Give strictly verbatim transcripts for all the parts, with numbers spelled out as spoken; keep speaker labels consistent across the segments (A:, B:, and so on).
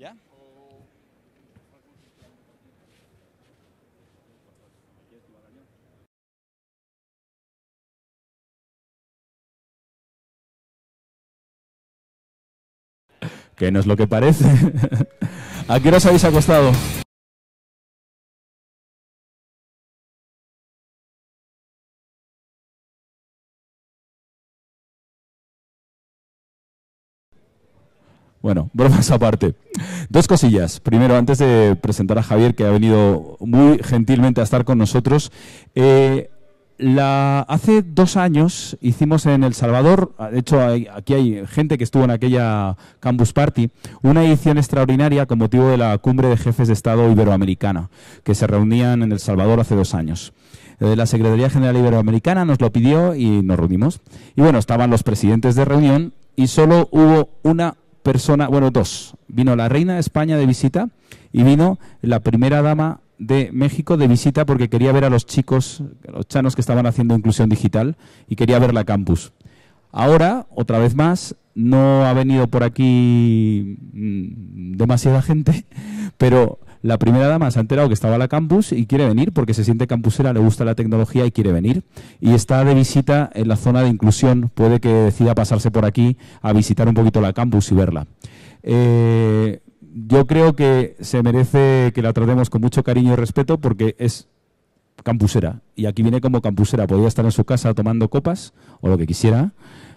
A: ¿Ya? Que no es lo que parece. ¿A qué hora os habéis acostado? Bueno, bromas aparte. Dos cosillas. Primero, antes de presentar a Javier, que ha venido muy gentilmente a estar con nosotros. Eh, la, hace dos años hicimos en El Salvador, de hecho hay, aquí hay gente que estuvo en aquella Campus Party, una edición extraordinaria con motivo de la Cumbre de Jefes de Estado Iberoamericana, que se reunían en El Salvador hace dos años. Eh, la Secretaría General Iberoamericana nos lo pidió y nos reunimos. Y bueno, estaban los presidentes de reunión y solo hubo una persona, bueno, dos. Vino la reina de España de visita y vino la primera dama de México de visita porque quería ver a los chicos, los chanos que estaban haciendo inclusión digital y quería ver la campus. Ahora, otra vez más, no ha venido por aquí mmm, demasiada gente, pero la primera dama se ha enterado que estaba la campus y quiere venir porque se siente campusera, le gusta la tecnología y quiere venir. Y está de visita en la zona de inclusión, puede que decida pasarse por aquí a visitar un poquito la campus y verla. Eh, yo creo que se merece que la tratemos con mucho cariño y respeto porque es campusera. Y aquí viene como campusera, podría estar en su casa tomando copas o lo que quisiera,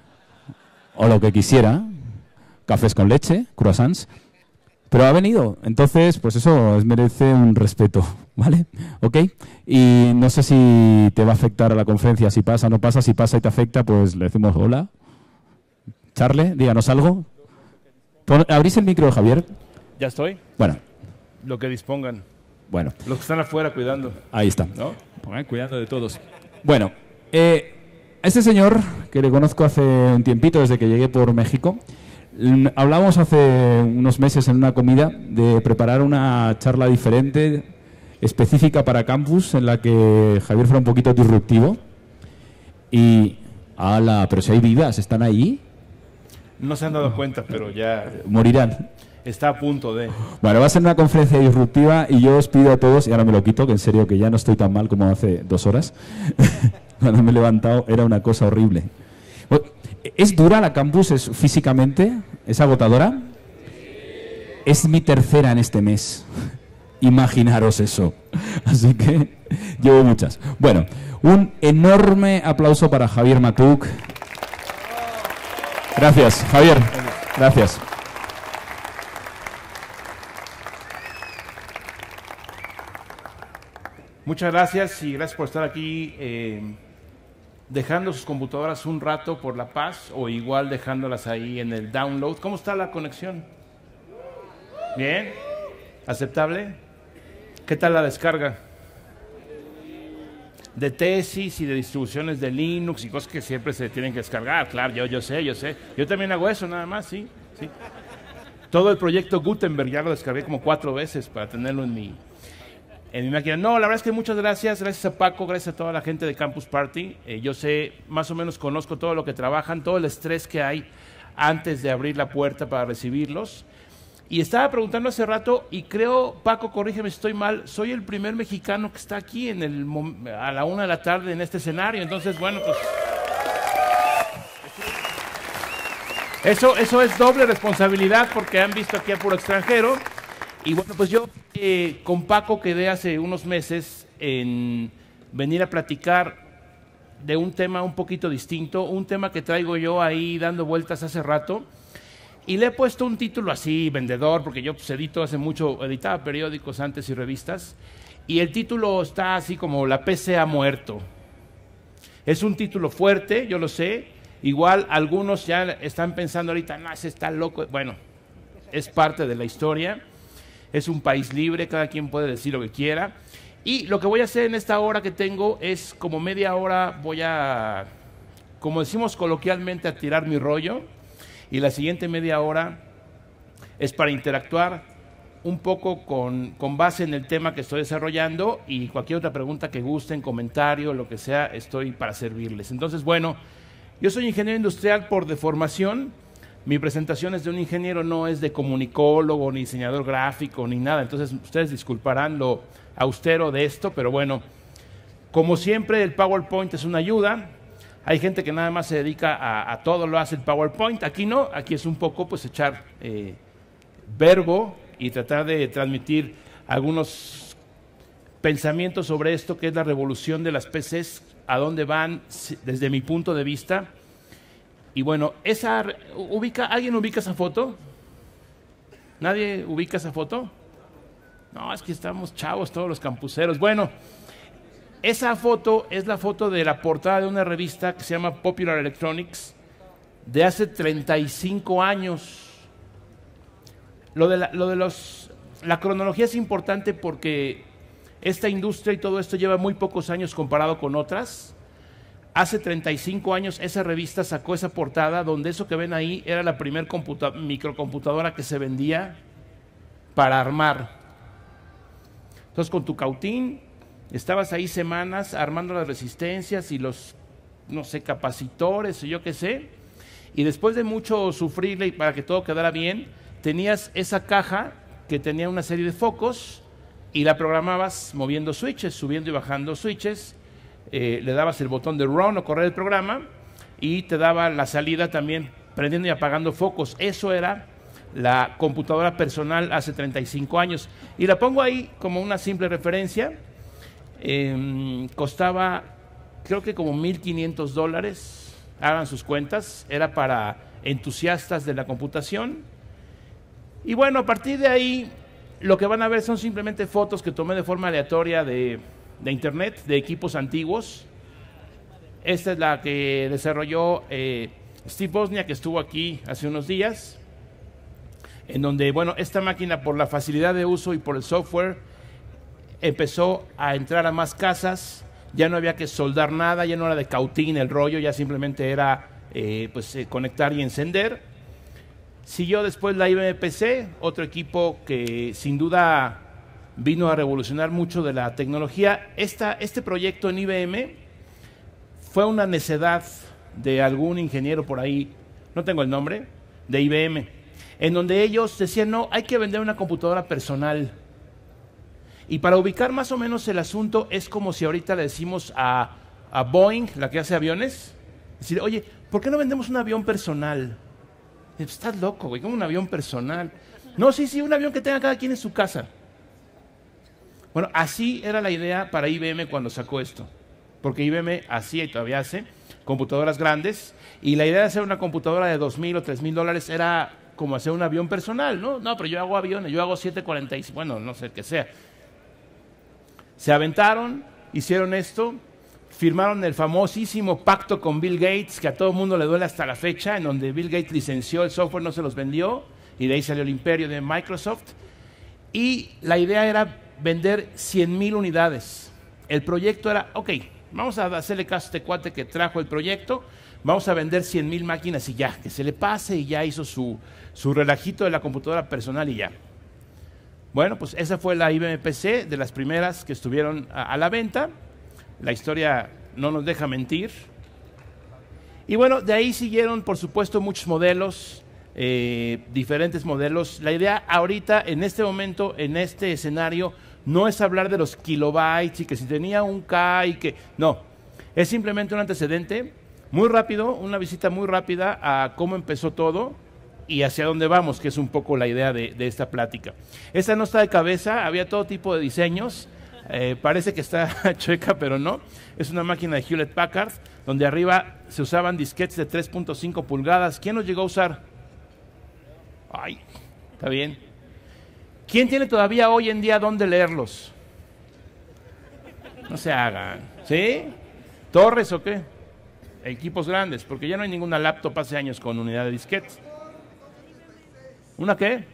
A: o lo que quisiera, cafés con leche, croissants. Pero ha venido, entonces, pues eso merece un respeto, ¿vale? ¿Ok? Y no sé si te va a afectar a la conferencia, si pasa o no pasa, si pasa y te afecta, pues le decimos hola. Charle, díganos algo. Pon, ¿abrís el micro, Javier?
B: Ya estoy.
A: Bueno.
B: Lo que dispongan.
A: Bueno.
B: Los que están afuera cuidando.
A: Ahí está.
B: ¿No?
C: Cuidando de todos.
A: Bueno, eh, este señor, que le conozco hace un tiempito, desde que llegué por México, hablábamos hace unos meses en una comida de preparar una charla diferente, específica para campus, en la que Javier fuera un poquito disruptivo. Y, ala, pero si hay vidas, ¿están ahí?
B: No se han dado cuenta, pero ya...
A: Morirán.
B: Está a punto de...
A: Bueno, va a ser una conferencia disruptiva y yo os pido a todos, y ahora me lo quito, que en serio que ya no estoy tan mal como hace dos horas. Cuando me he levantado era una cosa horrible. ¿Es dura la campus es, físicamente? ¿Es agotadora? Es mi tercera en este mes. Imaginaros eso. Así que llevo muchas. Bueno, un enorme aplauso para Javier Matuk. Gracias, Javier. Gracias.
B: Muchas gracias y gracias por estar aquí eh, dejando sus computadoras un rato por La Paz o igual dejándolas ahí en el download. ¿Cómo está la conexión? ¿Bien? ¿Aceptable? ¿Qué tal la descarga? De tesis y de distribuciones de Linux y cosas que siempre se tienen que descargar. Claro, yo, yo sé, yo sé. Yo también hago eso nada más, sí, sí. Todo el proyecto Gutenberg ya lo descargué como cuatro veces para tenerlo en mi... en mi máquina. No, la verdad es que muchas gracias, gracias a Paco, gracias a toda la gente de Campus Party. Eh, yo sé, más o menos conozco todo lo que trabajan, todo el estrés que hay antes de abrir la puerta para recibirlos. Y estaba preguntando hace rato, y creo, Paco, corrígeme si estoy mal, soy el primer mexicano que está aquí en el a la una de la tarde en este escenario. Entonces, bueno, pues... Eso, eso es doble responsabilidad porque han visto aquí a puro extranjero. Y bueno, pues yo eh, con Paco quedé hace unos meses en venir a platicar de un tema un poquito distinto, un tema que traigo yo ahí dando vueltas hace rato, y le he puesto un título así, vendedor, porque yo pues, edito hace mucho, editaba periódicos antes y revistas, y el título está así como La P C ha muerto. Es un título fuerte, yo lo sé, igual algunos ya están pensando ahorita, no, ese está loco, bueno, es parte de la historia. Es un país libre, cada quien puede decir lo que quiera. Y lo que voy a hacer en esta hora que tengo es como media hora voy a, como decimos coloquialmente, a tirar mi rollo. Y la siguiente media hora es para interactuar un poco con, con base en el tema que estoy desarrollando y cualquier otra pregunta que gusten, comentario, lo que sea, estoy para servirles. Entonces, bueno, yo soy ingeniero industrial por deformación. mi presentación es de un ingeniero, no es de comunicólogo, ni diseñador gráfico, ni nada. Entonces, ustedes disculparán lo austero de esto, pero bueno, como siempre, el PowerPoint es una ayuda. Hay gente que nada más se dedica a, a todo lo hace el PowerPoint. Aquí no, aquí es un poco pues echar eh, verbo y tratar de transmitir algunos pensamientos sobre esto, que es la revolución de las P Cs, a dónde van desde mi punto de vista. Y bueno, esa ubica, ¿alguien ubica esa foto? ¿Nadie ubica esa foto? No, es que estamos chavos todos los campuseros. Bueno, esa foto es la foto de la portada de una revista que se llama Popular Electronics de hace treinta y cinco años. Lo de la, lo de los, la cronología es importante porque esta industria y todo esto lleva muy pocos años comparado con otras. Hace treinta y cinco años esa revista sacó esa portada donde eso que ven ahí era la primer microcomputadora que se vendía para armar. Entonces con tu cautín estabas ahí semanas armando las resistencias y los, no sé, capacitores o yo qué sé, y después de mucho sufrirle y para que todo quedara bien, tenías esa caja que tenía una serie de focos y la programabas moviendo switches, subiendo y bajando switches, eh, le dabas el botón de run o correr el programa y te daba la salida también prendiendo y apagando focos. Eso era la computadora personal hace treinta y cinco años. Y la pongo ahí como una simple referencia. Eh, costaba, creo que como mil quinientos dólares, hagan sus cuentas, era para entusiastas de la computación. Y bueno, a partir de ahí, lo que van a ver son simplemente fotos que tomé de forma aleatoria de, de internet, de equipos antiguos. Esta es la que desarrolló eh, Steve Wozniak, que estuvo aquí hace unos días, en donde, bueno, esta máquina, por la facilidad de uso y por el software, empezó a entrar a más casas. Ya no había que soldar nada, ya no era de cautín el rollo, ya simplemente era eh, pues, eh, conectar y encender. Siguió después la I B M P C, otro equipo que sin duda vino a revolucionar mucho de la tecnología. Esta, este proyecto en I B M fue una necedad de algún ingeniero por ahí, no tengo el nombre, de I B M, en donde ellos decían, no, hay que vender una computadora personal. Y para ubicar más o menos el asunto, es como si ahorita le decimos a, a Boeing, la que hace aviones, decir, oye, ¿por qué no vendemos un avión personal? Estás loco, güey, ¿cómo un avión personal? No, sí, sí, un avión que tenga cada quien en su casa. Bueno, así era la idea para I B M cuando sacó esto, porque I B M hacía y todavía hace computadoras grandes, y la idea de hacer una computadora de dos mil o tres mil dólares era como hacer un avión personal, ¿no? No, pero yo hago aviones, yo hago siete cuarenta y cinco, bueno, no sé qué sea. Se aventaron, hicieron esto, firmaron el famosísimo pacto con Bill Gates, que a todo el mundo le duele hasta la fecha, en donde Bill Gates licenció el software, no se los vendió, y de ahí salió el imperio de Microsoft. Y la idea era vender cien mil unidades. El proyecto era, ok, vamos a hacerle caso a este cuate que trajo el proyecto, vamos a vender cien mil máquinas y ya, que se le pase, y ya hizo su, su relajito de la computadora personal y ya. Bueno, pues esa fue la I B M P C, de las primeras que estuvieron a, a la venta. La historia no nos deja mentir. Y bueno, de ahí siguieron, por supuesto, muchos modelos, eh, diferentes modelos. La idea ahorita, en este momento, en este escenario, no es hablar de los kilobytes y que si tenía un K y que... No, es simplemente un antecedente muy rápido, una visita muy rápida a cómo empezó todo y hacia dónde vamos, que es un poco la idea de, de esta plática. Esta no está de cabeza, había todo tipo de diseños, eh, parece que está chueca, pero no. Es una máquina de Hewlett Packard, donde arriba se usaban disquetes de tres punto cinco pulgadas. ¿Quién los llegó a usar? Ay, está bien. ¿Quién tiene todavía hoy en día dónde leerlos? No se hagan, ¿sí? ¿Torres o qué? Equipos grandes, porque ya no hay ninguna laptop hace años con unidad de disquetes. ¿Una qué?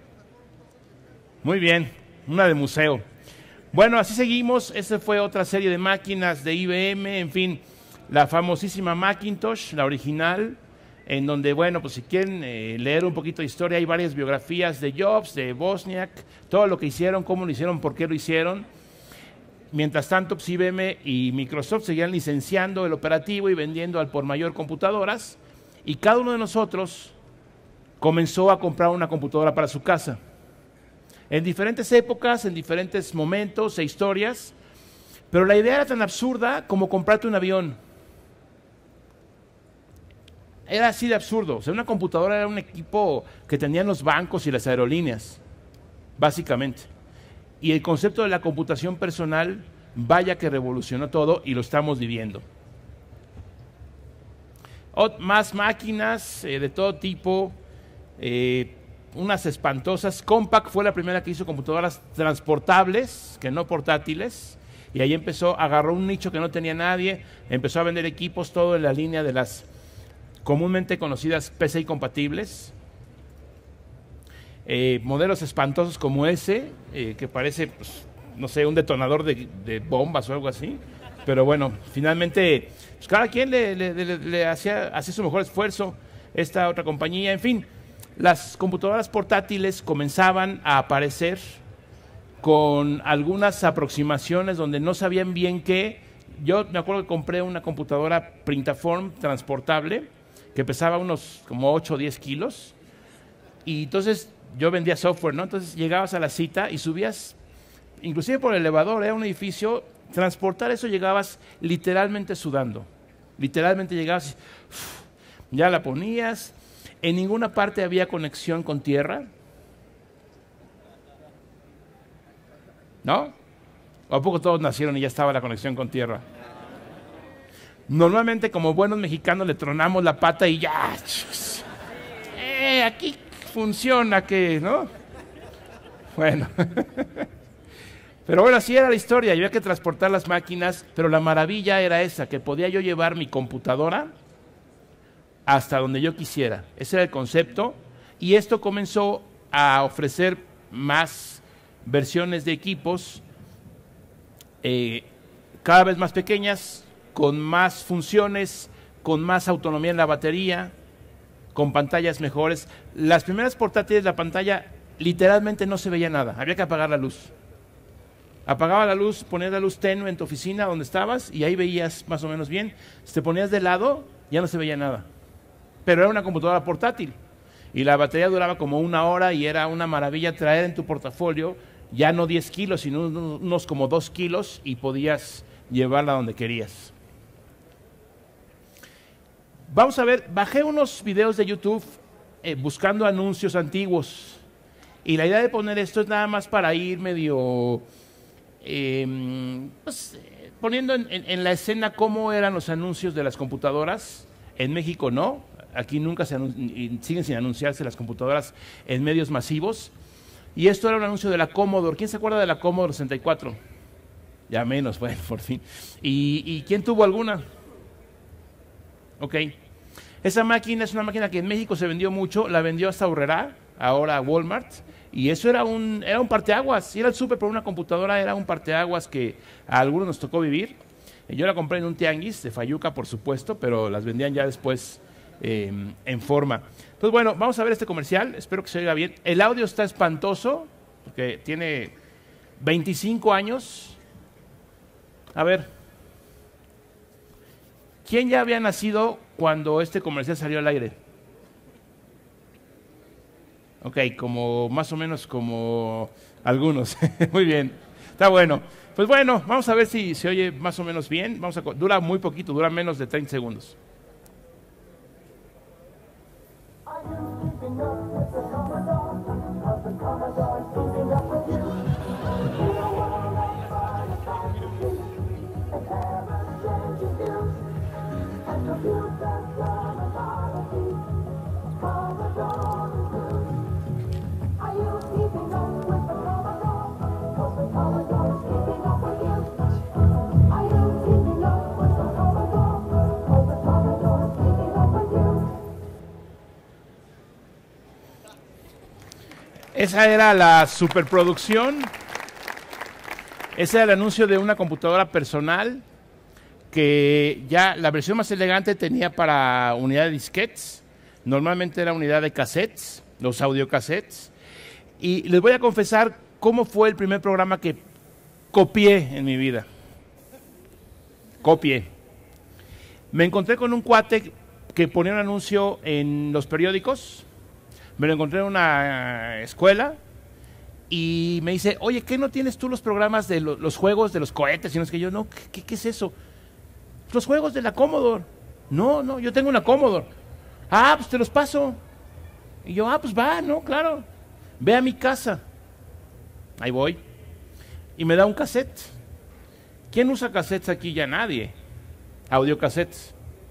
B: Muy bien, una de museo. Bueno, así seguimos. Esta fue otra serie de máquinas de I B M, en fin, la famosísima Macintosh, la original, en donde, bueno, pues si quieren eh, leer un poquito de historia, hay varias biografías de Jobs, de Wozniak, todo lo que hicieron, cómo lo hicieron, por qué lo hicieron. Mientras tanto, pues I B M y Microsoft seguían licenciando el operativo y vendiendo al por mayor computadoras, y cada uno de nosotros comenzó a comprar una computadora para su casa. En diferentes épocas, en diferentes momentos e historias, pero la idea era tan absurda como comprarte un avión. Era así de absurdo. O sea, una computadora era un equipo que tenían los bancos y las aerolíneas, básicamente. Y el concepto de la computación personal, vaya que revolucionó todo y lo estamos viviendo. O, más máquinas eh, de todo tipo, eh, unas espantosas. Compaq fue la primera que hizo computadoras transportables, que no portátiles, y ahí empezó, agarró un nicho que no tenía nadie, empezó a vender equipos, todo en la línea de las comúnmente conocidas P C I compatibles. Eh, modelos espantosos como ese, eh, que parece, pues, no sé, un detonador de, de bombas o algo así. Pero bueno, finalmente, pues cada quien le, le, le, le hacía, hacía su mejor esfuerzo, esta otra compañía. En fin, las computadoras portátiles comenzaban a aparecer con algunas aproximaciones donde no sabían bien qué. Yo me acuerdo que compré una computadora Printaform transportable, que pesaba unos como ocho o diez kilos, y entonces yo vendía software, ¿no? Entonces llegabas a la cita y subías, inclusive por el elevador, era un edificio, transportar eso llegabas literalmente sudando, literalmente llegabas, uff, ya la ponías, en ninguna parte había conexión con tierra, ¿no? ¿O a poco todos nacieron y ya estaba la conexión con tierra? Normalmente, como buenos mexicanos, le tronamos la pata y ya, eh, aquí funciona, que, ¿no? Bueno, pero bueno, así era la historia. Había que transportar las máquinas, pero la maravilla era esa, que podía yo llevar mi computadora hasta donde yo quisiera. Ese era el concepto, y esto comenzó a ofrecer más versiones de equipos, eh, cada vez más pequeñas, con más funciones, con más autonomía en la batería, con pantallas mejores. Las primeras portátiles, la pantalla literalmente no se veía nada, había que apagar la luz. Apagaba la luz, ponías la luz tenue en tu oficina donde estabas y ahí veías más o menos bien. Si te ponías de lado, ya no se veía nada. Pero era una computadora portátil y la batería duraba como una hora y era una maravilla traer en tu portafolio ya no diez kilos, sino unos como dos kilos, y podías llevarla donde querías. Vamos a ver, bajé unos videos de YouTube eh, buscando anuncios antiguos, y la idea de poner esto es nada más para ir medio eh, pues, eh, poniendo en, en, en la escena cómo eran los anuncios de las computadoras. En México no, aquí nunca se siguen sin anunciarse las computadoras en medios masivos, y esto era un anuncio de la Commodore. ¿Quién se acuerda de la Commodore sesenta y cuatro? Ya menos, bueno, por fin. ¿Y, y quién tuvo alguna? Ok. Esa máquina es una máquina que en México se vendió mucho, la vendió hasta Aurrera, ahora Walmart, y eso era un, era un parteaguas. Ir al súper por una computadora era un parteaguas que a algunos nos tocó vivir. Yo la compré en un tianguis de Fayuca, por supuesto, pero las vendían ya después eh, en forma. Entonces, bueno, vamos a ver este comercial, espero que se oiga bien. El audio está espantoso, porque tiene veinticinco años. A ver, ¿quién ya había nacido cuando este comercial salió al aire? Ok, como más o menos como algunos. Muy bien, está bueno. Pues bueno, vamos a ver si se oye más o menos bien. Vamos a, dura muy poquito, dura menos de treinta segundos. Esa era la superproducción. Ese era el anuncio de una computadora personal que ya la versión más elegante tenía para unidad de disquetes. Normalmente era unidad de cassettes, los audiocassettes. Y les voy a confesar cómo fue el primer programa que copié en mi vida. Copié. Me encontré con un cuate que ponía un anuncio en los periódicos Me lo encontré en una escuela y me dice, oye, ¿qué no tienes tú los programas de lo, los juegos de los cohetes? Y no es que yo, no, ¿qué, qué es eso? Los juegos de la Commodore. No, no, yo tengo una Commodore. Ah, pues te los paso. Y yo, ah, pues va, no, claro. Ve a mi casa. Ahí voy. Y me da un cassette. ¿Quién usa cassettes aquí? Ya nadie. Audiocassettes.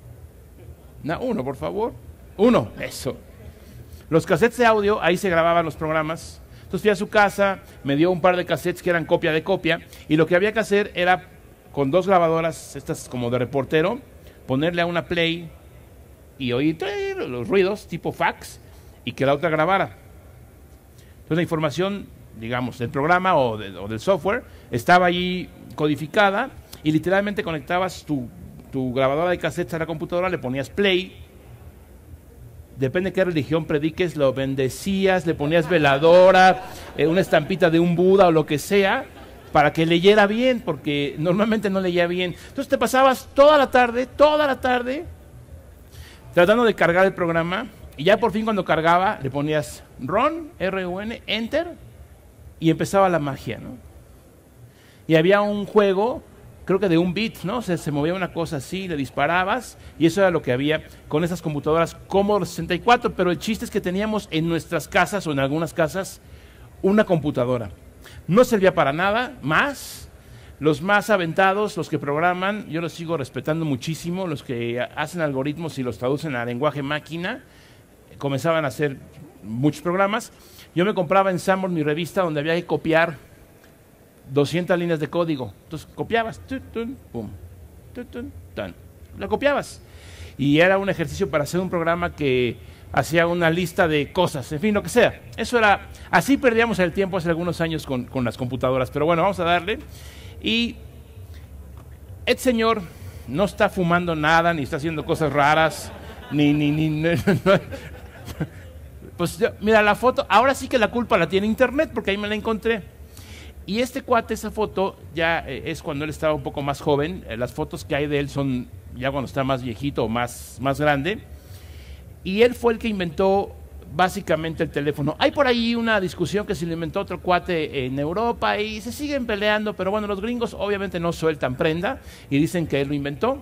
B: No, uno, por favor. Uno, eso. Los cassettes de audio, ahí se grababan los programas. Entonces fui a su casa, me dio un par de cassettes que eran copia de copia, y lo que había que hacer era, con dos grabadoras, estas como de reportero, ponerle a una play y oír los ruidos tipo fax, y que la otra grabara. Entonces la información, digamos, del programa o, de, o del software, estaba ahí codificada, y literalmente conectabas tu, tu grabadora de cassettes a la computadora, le ponías play. Depende de qué religión prediques, lo bendecías, le ponías veladora, eh, una estampita de un Buda o lo que sea, para que leyera bien, porque normalmente no leía bien. Entonces te pasabas toda la tarde, toda la tarde, tratando de cargar el programa, y ya por fin cuando cargaba, le ponías run, R U N, enter, y empezaba la magia, ¿no? Y había un juego, creo que de un bit, ¿no? O sea, se movía una cosa así, le disparabas, y eso era lo que había con esas computadoras Commodore sesenta y cuatro, pero el chiste es que teníamos en nuestras casas, o en algunas casas, una computadora. No servía para nada más. Los más aventados, los que programan, yo los sigo respetando muchísimo, los que hacen algoritmos y los traducen a lenguaje máquina, comenzaban a hacer muchos programas. Yo me compraba en Sanborn mi revista donde había que copiar doscientas líneas de código. Entonces copiabas, tun, tun, pum, tun, tun, tan. La copiabas. Y era un ejercicio para hacer un programa que hacía una lista de cosas, en fin, lo que sea. Eso era, así perdíamos el tiempo hace algunos años con, con las computadoras. Pero bueno, vamos a darle. Y el señor no está fumando nada, ni está haciendo cosas raras, ni, ni, ni, no, no. Pues mira la foto, ahora sí que la culpa la tiene internet, porque ahí me la encontré. Y este cuate, esa foto, ya eh, es cuando él estaba un poco más joven. Eh, las fotos que hay de él son ya cuando está más viejito o más, más grande. Y él fue el que inventó básicamente el teléfono. Hay por ahí una discusión que se lo inventó otro cuate en Europa y se siguen peleando, pero bueno, los gringos obviamente no sueltan prenda y dicen que él lo inventó.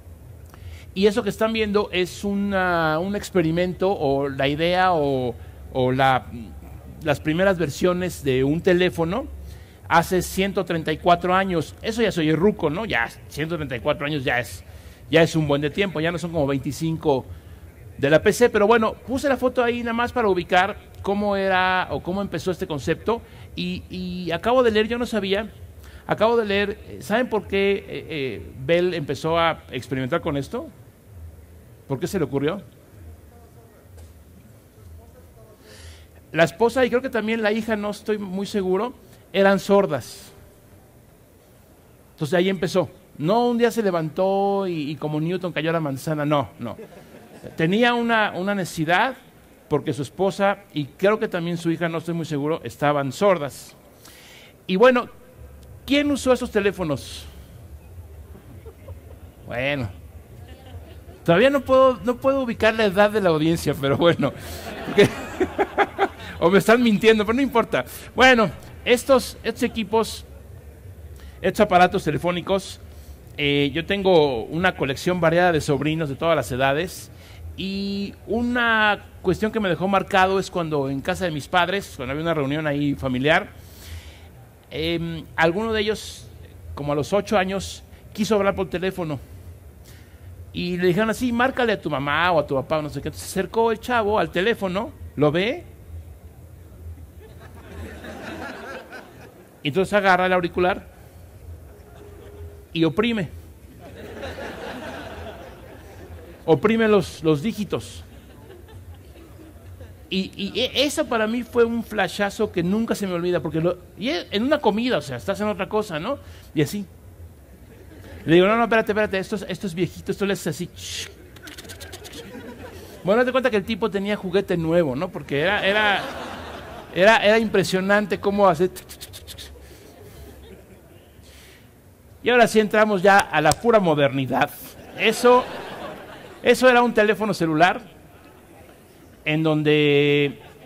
B: Y eso que están viendo es una, un experimento o la idea o, o la, las primeras versiones de un teléfono hace ciento treinta y cuatro años. Eso ya soy ruco, ¿no? Ya ciento treinta y cuatro años ya es, ya es un buen de tiempo, ya no son como veinticinco de la P C, pero bueno, puse la foto ahí nada más para ubicar cómo era o cómo empezó este concepto y, y acabo de leer, yo no sabía, acabo de leer, ¿saben por qué eh, eh, Bell empezó a experimentar con esto? ¿Por qué se le ocurrió? La esposa y creo que también la hija, no estoy muy seguro, eran sordas. Entonces ahí empezó. No un día se levantó y, y como Newton cayó a la manzana, no, no. Tenía una, una necesidad porque su esposa y creo que también su hija, no estoy muy seguro, estaban sordas. Y bueno, ¿quién usó esos teléfonos? Bueno, todavía no puedo, no puedo ubicar la edad de la audiencia, pero bueno. Porque o me están mintiendo, pero no importa. Bueno, estos, estos equipos, estos aparatos telefónicos, eh, yo tengo una colección variada de sobrinos de todas las edades. Y una cuestión que me dejó marcado es cuando en casa de mis padres, cuando había una reunión ahí familiar, eh, alguno de ellos, como a los ocho años, quiso hablar por teléfono. Y le dijeron así, márcale a tu mamá o a tu papá o no sé qué. Entonces se acercó el chavo al teléfono, lo ve, y entonces agarra el auricular y oprime. Oprime los, los dígitos. Y, y eso para mí fue un flashazo que nunca se me olvida, porque lo, y en una comida, o sea, estás en otra cosa, ¿no? Y así. Le digo, no, no, espérate, espérate, esto es, esto es viejito, esto le haces así. Bueno, te cuenta que el tipo tenía juguete nuevo, ¿no? Porque era, era, era, era impresionante cómo hacer. Y ahora sí entramos ya a la pura modernidad. Eso... Eso era un teléfono celular en donde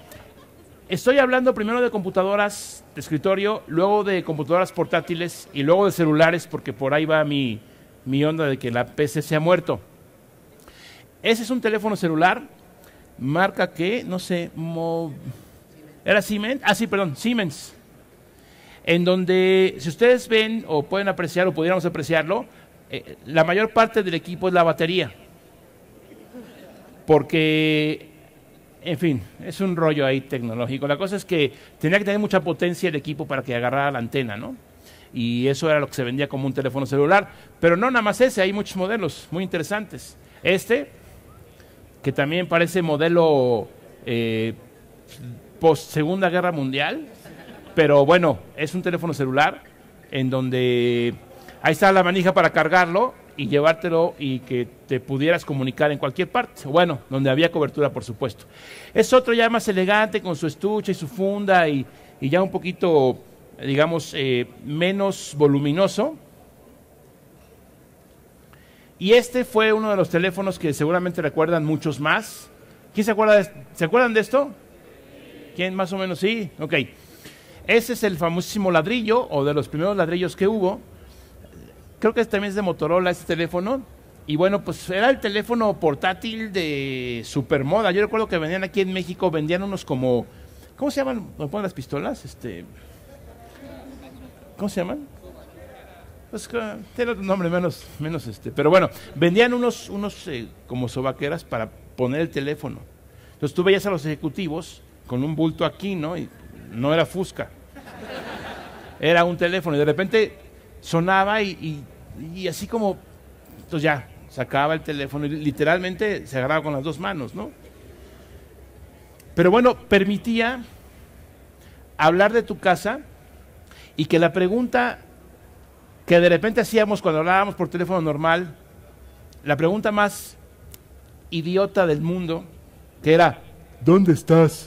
B: estoy hablando primero de computadoras de escritorio, luego de computadoras portátiles y luego de celulares, porque por ahí va mi, mi onda de que la P C se ha muerto. Ese es un teléfono celular, marca que, no sé, Mo... ¿era Siemens? Ah, sí, perdón, Siemens. En donde, si ustedes ven o pueden apreciar o pudiéramos apreciarlo, eh, la mayor parte del equipo es la batería. Porque, en fin, es un rollo ahí tecnológico. La cosa es que tenía que tener mucha potencia el equipo para que agarrara la antena, ¿no? Y eso era lo que se vendía como un teléfono celular. Pero no nada más ese, hay muchos modelos muy interesantes. Este, que también parece modelo eh, post Segunda Guerra Mundial, pero bueno, es un teléfono celular en donde ahí está la manija para cargarlo y llevártelo y que te pudieras comunicar en cualquier parte. Bueno, donde había cobertura, por supuesto. Es otro ya más elegante con su estuche y su funda y, y ya un poquito, digamos, eh, menos voluminoso. Y este fue uno de los teléfonos que seguramente recuerdan muchos más. ¿Quién se acuerda de, ¿se acuerdan de esto? ¿Quién más o menos? Sí, ok. Ese es el famosísimo ladrillo, o de los primeros ladrillos que hubo. Creo que este también es de Motorola, este teléfono. Y bueno, pues era el teléfono portátil de supermoda. Yo recuerdo que venían aquí en México, vendían unos como... ¿Cómo se llaman? ¿Me ponen las pistolas? Este, ¿cómo se llaman? Pues tiene otro nombre menos, menos este. Pero bueno, vendían unos, unos eh, como sobaqueras para poner el teléfono. Entonces tú veías a los ejecutivos con un bulto aquí, ¿no? Y no era Fusca. Era un teléfono y de repente sonaba y, y, y así como, entonces ya, sacaba el teléfono y literalmente se agarraba con las dos manos, ¿no? Pero bueno, permitía hablar de tu casa y que la pregunta que de repente hacíamos cuando hablábamos por teléfono normal, la pregunta más idiota del mundo, que era, ¿dónde estás?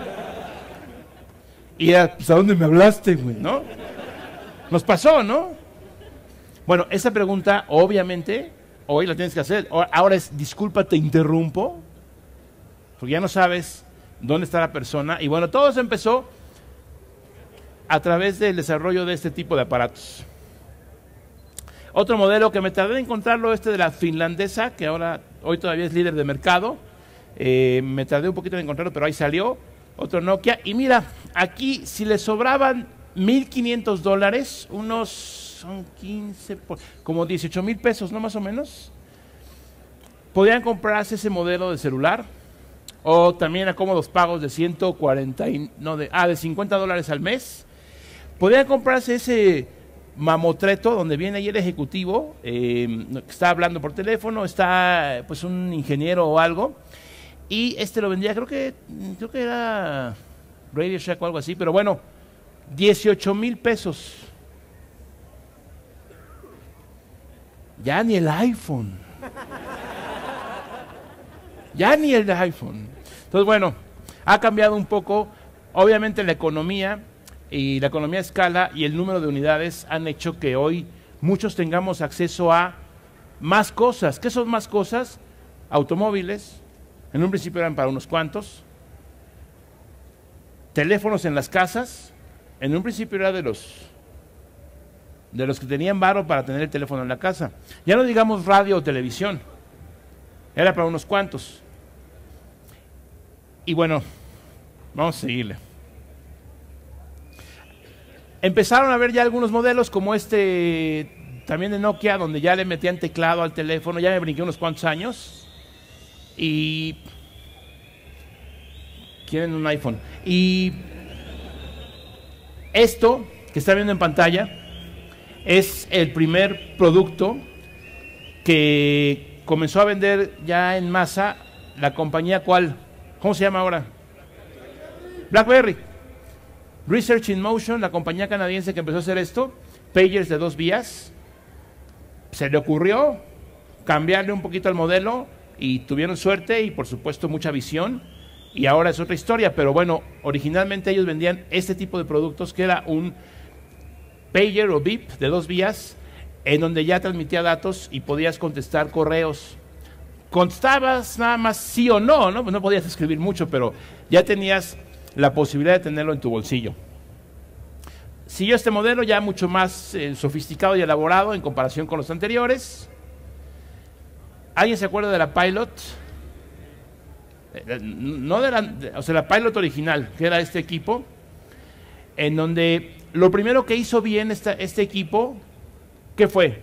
B: Y era, pues, ¿a dónde me hablaste, güey? ¿No? Nos pasó, ¿no? Bueno, esa pregunta, obviamente, hoy la tienes que hacer. Ahora es, disculpa, te interrumpo, porque ya no sabes dónde está la persona. Y bueno, todo se empezó a través del desarrollo de este tipo de aparatos. Otro modelo que me tardé en encontrarlo, este de la finlandesa, que ahora, hoy todavía es líder de mercado. Eh, me tardé un poquito en encontrarlo, pero ahí salió. Otro Nokia. Y mira, aquí si le sobraban mil quinientos dólares, unos, son quince, como dieciocho mil pesos, ¿no? Más o menos. Podían comprarse ese modelo de celular. O también a cómodos pagos de ciento cuarenta, y, no, de, ah, de cincuenta dólares al mes. Podían comprarse ese mamotreto donde viene ahí el ejecutivo, eh, que está hablando por teléfono, está pues un ingeniero o algo, y este lo vendía, creo que creo que era Radio Shack o algo así, pero bueno, dieciocho mil pesos. Ya ni el iPhone. Ya ni el iPhone. Entonces, bueno, ha cambiado un poco, obviamente la economía, y la economía a escala y el número de unidades han hecho que hoy muchos tengamos acceso a más cosas. ¿Qué son más cosas? Automóviles, en un principio eran para unos cuantos. Teléfonos en las casas, en un principio era de los de los que tenían varo para tener el teléfono en la casa. Ya no digamos radio o televisión, era para unos cuantos. Y bueno, vamos a seguirle. Empezaron a ver ya algunos modelos como este, también de Nokia, donde ya le metían teclado al teléfono. Ya me brinqué unos cuantos años. Y quieren un iPhone. Y esto que está viendo en pantalla es el primer producto que comenzó a vender ya en masa la compañía, ¿cuál? ¿Cómo se llama ahora? BlackBerry. Research in Motion, la compañía canadiense que empezó a hacer esto, pagers de dos vías, se le ocurrió cambiarle un poquito al modelo y tuvieron suerte y por supuesto mucha visión, y ahora es otra historia, pero bueno, originalmente ellos vendían este tipo de productos que era un pager o beep de dos vías en donde ya transmitía datos y podías contestar correos. Contestabas nada más sí o no, ¿no? Pues no podías escribir mucho, pero ya tenías la posibilidad de tenerlo en tu bolsillo. Siguió este modelo ya mucho más eh, sofisticado y elaborado en comparación con los anteriores. ¿Alguien se acuerda de la Pilot? Eh, no de la, de, o sea, la Pilot original, que era este equipo, en donde lo primero que hizo bien esta, este equipo, ¿qué fue?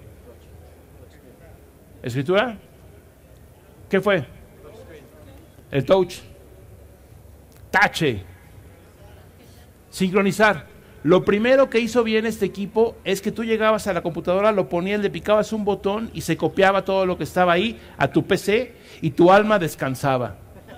B: ¿Escritura? ¿Qué fue? El touch. Tache. Sincronizar. Lo primero que hizo bien este equipo es que tú llegabas a la computadora, lo ponías, le picabas un botón y se copiaba todo lo que estaba ahí a tu P C y tu alma descansaba.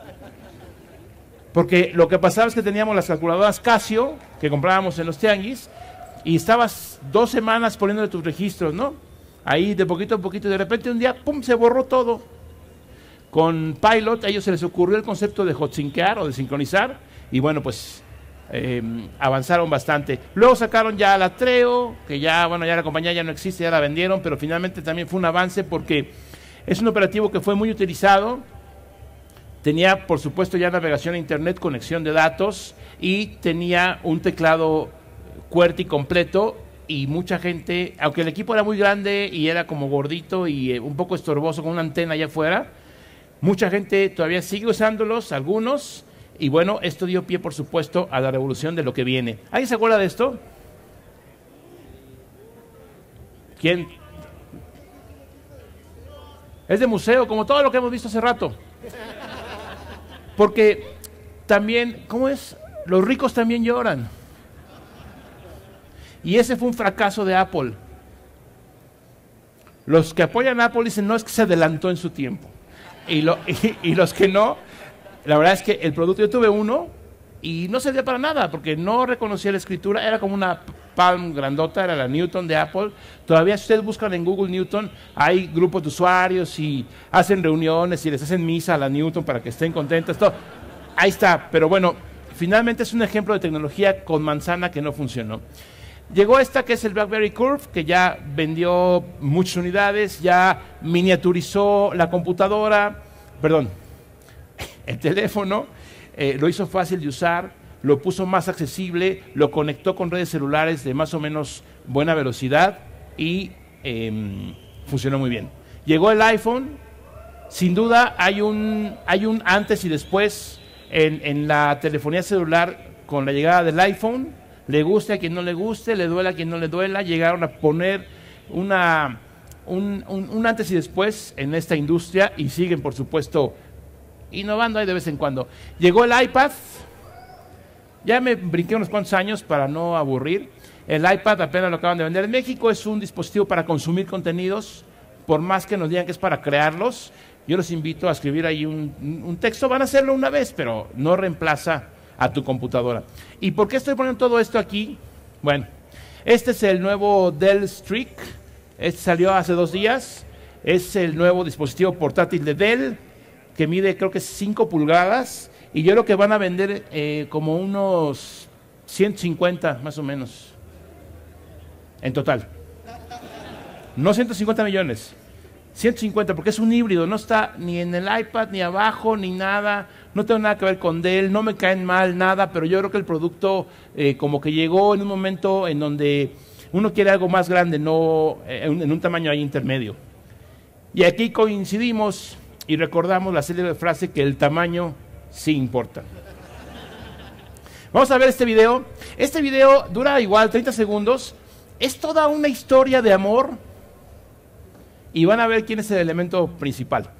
B: Porque lo que pasaba es que teníamos las calculadoras Casio, que comprábamos en los tianguis, y estabas dos semanas poniéndole tus registros, ¿no? Ahí de poquito a poquito, y de repente un día, ¡pum!, se borró todo. Con Pilot a ellos se les ocurrió el concepto de hotsinkear o de sincronizar, y bueno, pues eh, avanzaron bastante. Luego sacaron ya la Treo, que ya, bueno, ya la compañía ya no existe, ya la vendieron, pero finalmente también fue un avance porque es un operativo que fue muy utilizado. Tenía, por supuesto, ya navegación a internet, conexión de datos, y tenía un teclado QWERTY completo, y mucha gente, aunque el equipo era muy grande y era como gordito y eh, un poco estorboso con una antena allá afuera, mucha gente todavía sigue usándolos, algunos, y bueno, esto dio pie, por supuesto, a la revolución de lo que viene. ¿Alguien se acuerda de esto? ¿Quién? Es de museo, como todo lo que hemos visto hace rato. Porque también, ¿cómo es? Los ricos también lloran. Y ese fue un fracaso de Apple. Los que apoyan a Apple dicen, no, es que se adelantó en su tiempo. Y, lo, y, y los que no, la verdad es que el producto, yo tuve uno y no servía para nada, porque no reconocía la escritura, era como una Palm grandota, era la Newton de Apple. Todavía si ustedes buscan en Google Newton, hay grupos de usuarios y hacen reuniones y les hacen misa a la Newton para que estén contentos, todo. Ahí está, pero bueno, finalmente es un ejemplo de tecnología con manzana que no funcionó. Llegó esta que es el BlackBerry Curve, que ya vendió muchas unidades, ya miniaturizó la computadora, perdón, el teléfono, eh, lo hizo fácil de usar, lo puso más accesible, lo conectó con redes celulares de más o menos buena velocidad y eh, funcionó muy bien. Llegó el iPhone, sin duda hay un, hay un antes y después en, en la telefonía celular con la llegada del iPhone. Le guste a quien no le guste, le duela a quien no le duela, llegaron a poner una, un, un, un antes y después en esta industria y siguen, por supuesto, innovando ahí de vez en cuando. Llegó el iPad, ya me brinqué unos cuantos años para no aburrir. El iPad apenas lo acaban de vender en México, es un dispositivo para consumir contenidos, por más que nos digan que es para crearlos. Yo los invito a escribir ahí un, un texto, van a hacerlo una vez, pero no reemplaza a tu computadora. ¿Y por qué estoy poniendo todo esto aquí? Bueno, este es el nuevo Dell Streak, este salió hace dos días, es el nuevo dispositivo portátil de Dell, que mide creo que cinco pulgadas, y yo creo que van a vender eh, como unos ciento cincuenta más o menos, en total. No ciento cincuenta millones, ciento cincuenta, porque es un híbrido, no está ni en el iPad, ni abajo, ni nada. No tengo nada que ver con Dell, no me caen mal, nada, pero yo creo que el producto eh, como que llegó en un momento en donde uno quiere algo más grande, no eh, en, en un tamaño ahí intermedio. Y aquí coincidimos y recordamos la célebre frase que el tamaño sí importa. Vamos a ver este video. Este video dura igual treinta segundos. Es toda una historia de amor y van a ver quién es el elemento principal.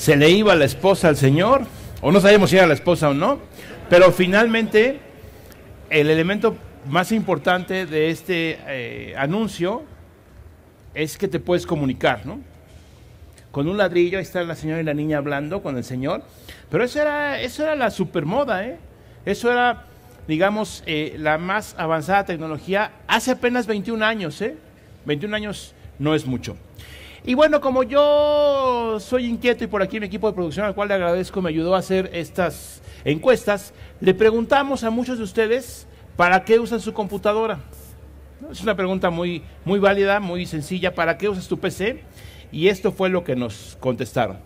B: se le iba la esposa al señor, o no sabíamos si era la esposa o no, pero finalmente el elemento más importante de este eh, anuncio es que te puedes comunicar, ¿no? Con un ladrillo, ahí está la señora y la niña hablando con el señor, pero eso era, eso era la supermoda, ¿eh? Eso era, digamos, eh, la más avanzada tecnología hace apenas veintiún años, ¿eh? veintiún años no es mucho. Y bueno, como yo soy inquieto y por aquí mi equipo de producción, al cual le agradezco, me ayudó a hacer estas encuestas, le preguntamos a muchos de ustedes para qué usan su computadora. Es una pregunta muy, muy válida, muy sencilla. ¿Para qué usas tu P C? Y esto fue lo que nos contestaron.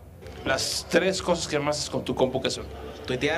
B: Las tres cosas que más haces con tu compu, ¿qué son?
C: Tuitear,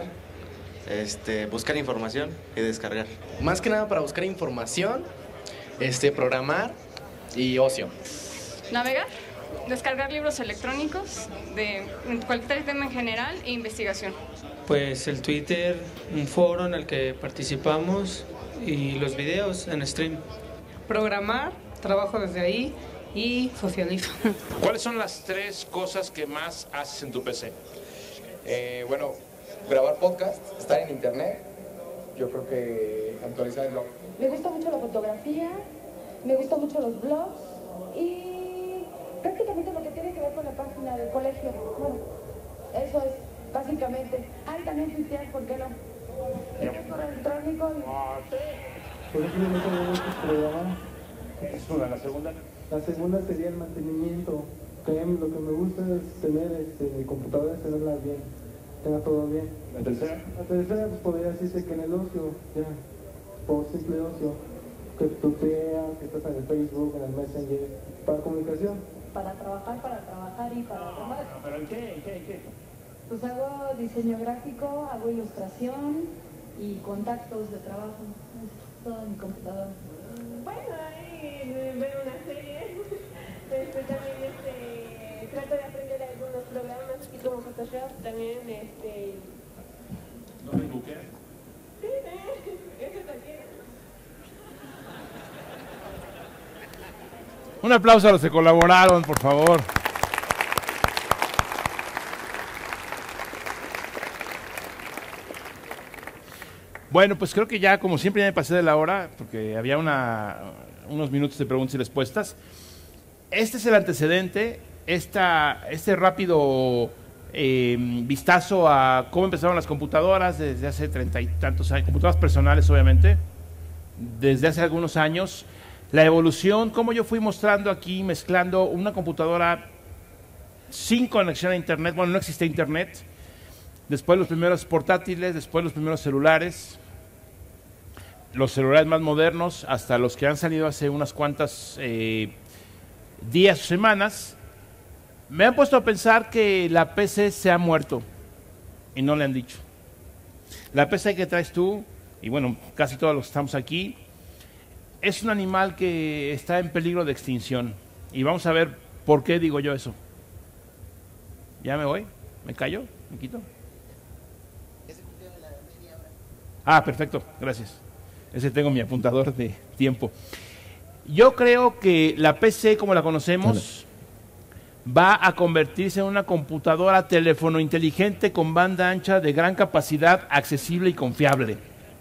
C: este, buscar información y descargar.
D: Más que nada para buscar información, este, programar y ocio.
E: Navegar, descargar libros electrónicos de cualquier tema en general e investigación.
F: Pues el Twitter, un foro en el que participamos y los videos en stream.
G: Programar, trabajo desde ahí y socializo.
B: ¿Cuáles son las tres cosas que más haces en tu P C?
H: Eh, bueno, grabar podcast, estar en internet, yo creo que actualizar el blog.
I: Me gusta mucho la fotografía, me gustan mucho los blogs y prácticamente lo que tiene que ver con la página del colegio. Bueno, eso es básicamente. Ah, y también tuitear, ¿por qué no? ¿Tienes correo electrónico?
J: Ah, sí. Por eso yo no tengo muchos programas.
B: Es una, la segunda.
J: La segunda sería el mantenimiento. Que lo que me gusta es tener este, mi computadora, es tenerla bien, tenga todo bien.
B: ¿La tercera?
J: La tercera pues, podría decirse que en el ocio, ya, por simple ocio, que tuteas, que estás en el Facebook, en el Messenger, para comunicación.
I: Para trabajar, para trabajar y para trabajar.
B: No, ¿pero en qué? ¿En qué? ¿En qué?
I: Pues hago diseño gráfico, hago ilustración y contactos de trabajo. Es todo en mi computadora.
K: Bueno, ahí veo una serie. Después también este, trato de aprender algunos programas, así como Photoshop, también este...
B: ¿No me buqueas?
K: Sí, eso cualquiera.
B: Un aplauso a los que colaboraron, por favor. Bueno, pues creo que ya, como siempre, ya me pasé de la hora, porque había una, unos minutos de preguntas y respuestas. Este es el antecedente, esta, este rápido eh, vistazo a cómo empezaron las computadoras desde hace treinta y tantos años, computadoras personales, obviamente, desde hace algunos años. La evolución, cómo yo fui mostrando aquí, mezclando una computadora sin conexión a internet, bueno, no existía internet, después los primeros portátiles, después los primeros celulares, los celulares más modernos, hasta los que han salido hace unas cuantas eh, días o semanas. Me han puesto a pensar que la P C se ha muerto, y no le han dicho. La P C que traes tú, y bueno, casi todos los que estamos aquí, es un animal que está en peligro de extinción. Y vamos a ver por qué digo yo eso. ¿Ya me voy? ¿Me callo? ¿Me quito? Ah, perfecto, gracias. Ese tengo mi apuntador de tiempo. Yo creo que la P C, como la conocemos, va a convertirse en una computadora teléfono inteligente con banda ancha de gran capacidad, accesible y confiable.